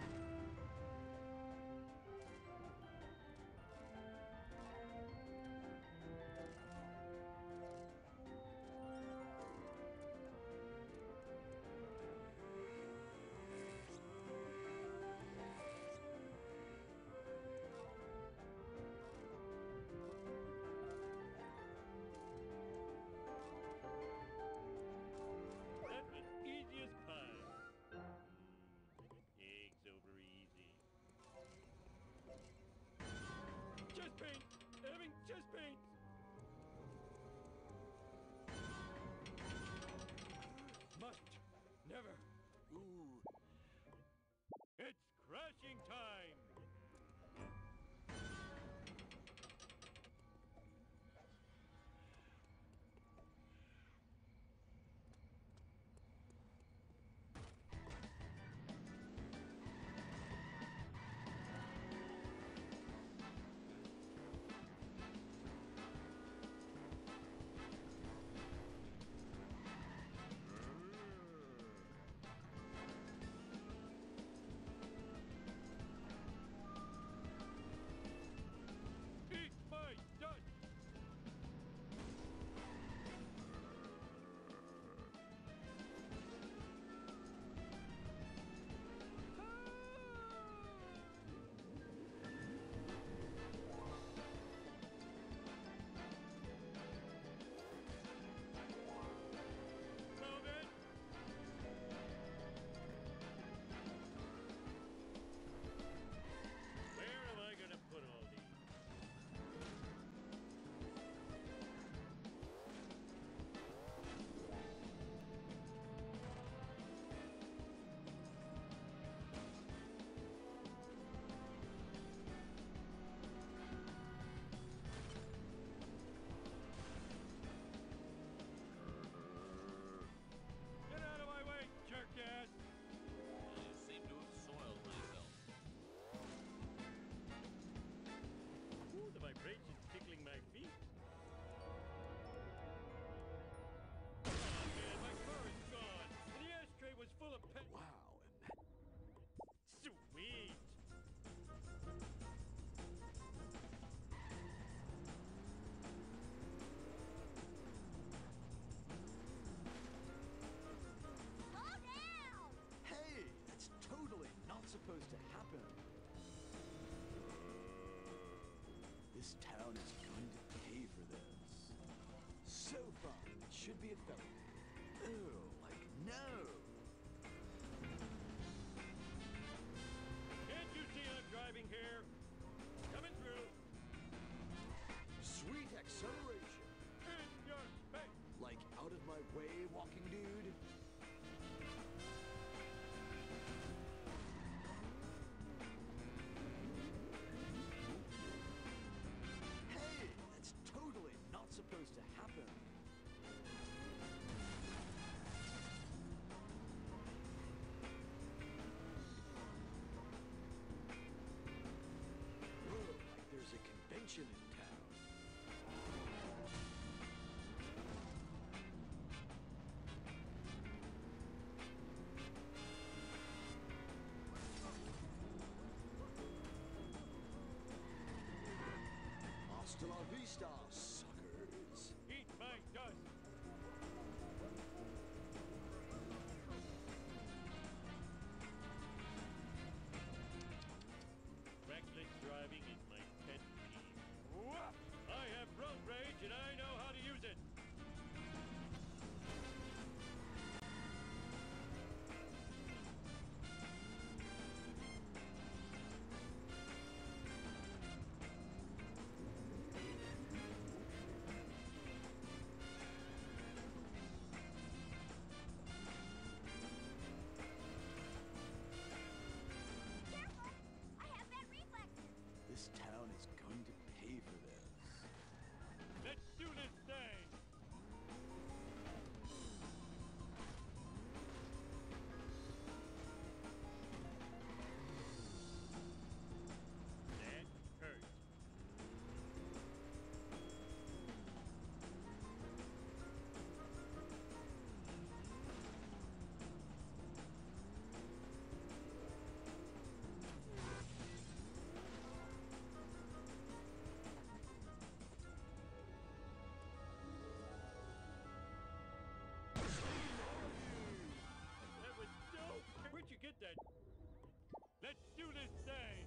That was easy as pie. Eggs over easy. Chest pain! Having chest pains! Must never. Ooh, It's crashing time! Eat my dust! Move it! Where am I gonna put all these? Get out of my way, jerk-ass! I seem to have soiled myself. Ooh, the vibration's tickling my feet. Oh man, my car is gone, and the ashtray was full of pet. wow, and that Sweet. Slow down! Hey, that's totally not supposed to happen. This town is going to pay for this. So far, it should be a felony. Ew, like, no! Can't you see I'm driving here? Coming through. Sweet acceleration! In your face. Like, out of my way, walking dude. Hey, that's totally not supposed to happen. Whoa, like there's a convention in town. Hasta la vista, suckers. Eat my dust. Reckless driving is my pet peeve. Whoop! I have road rage and I know how to use it. Careful! I have bad reflexes. This town is going to pay for this. Let's do this thing. That hurt. That was dope. Where'd you get that? Let's do this thing.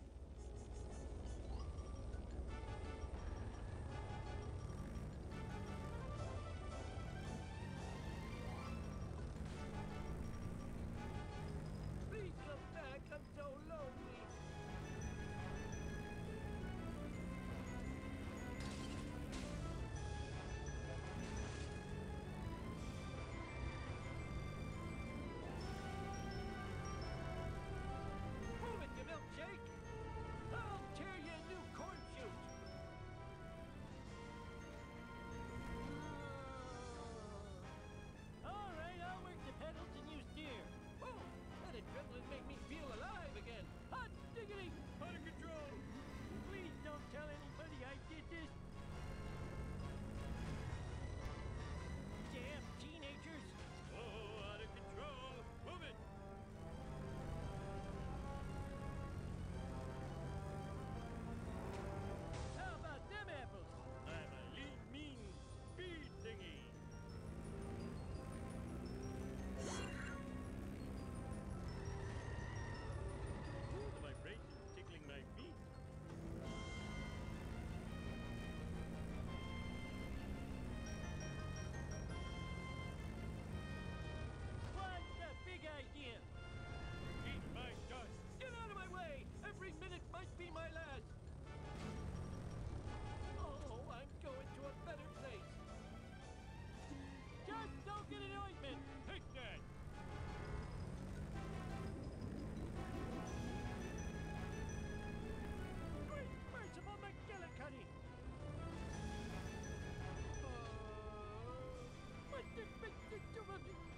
Please come back. I'm so lonely. Move it, you milkshake! I'll tear you a new corn shoot! All right, I'll work the pedals and you steer. Whoa! That adrenaline made me feel alive again! Hot diggity! Out of control. Please don't tell anybody I did this. Damn teenagers. Oh, out of control. Move it. How about them apples? I'm a lean, mean speed thingy. Ooh, the vibrations tickling my feet. What's the big idea? Eat my dust. Get out of my way! Every minute might be my last! Oh, I'm going to a better place! Just don't get an ointment. Take that. Great merciful McGillicuddy. What the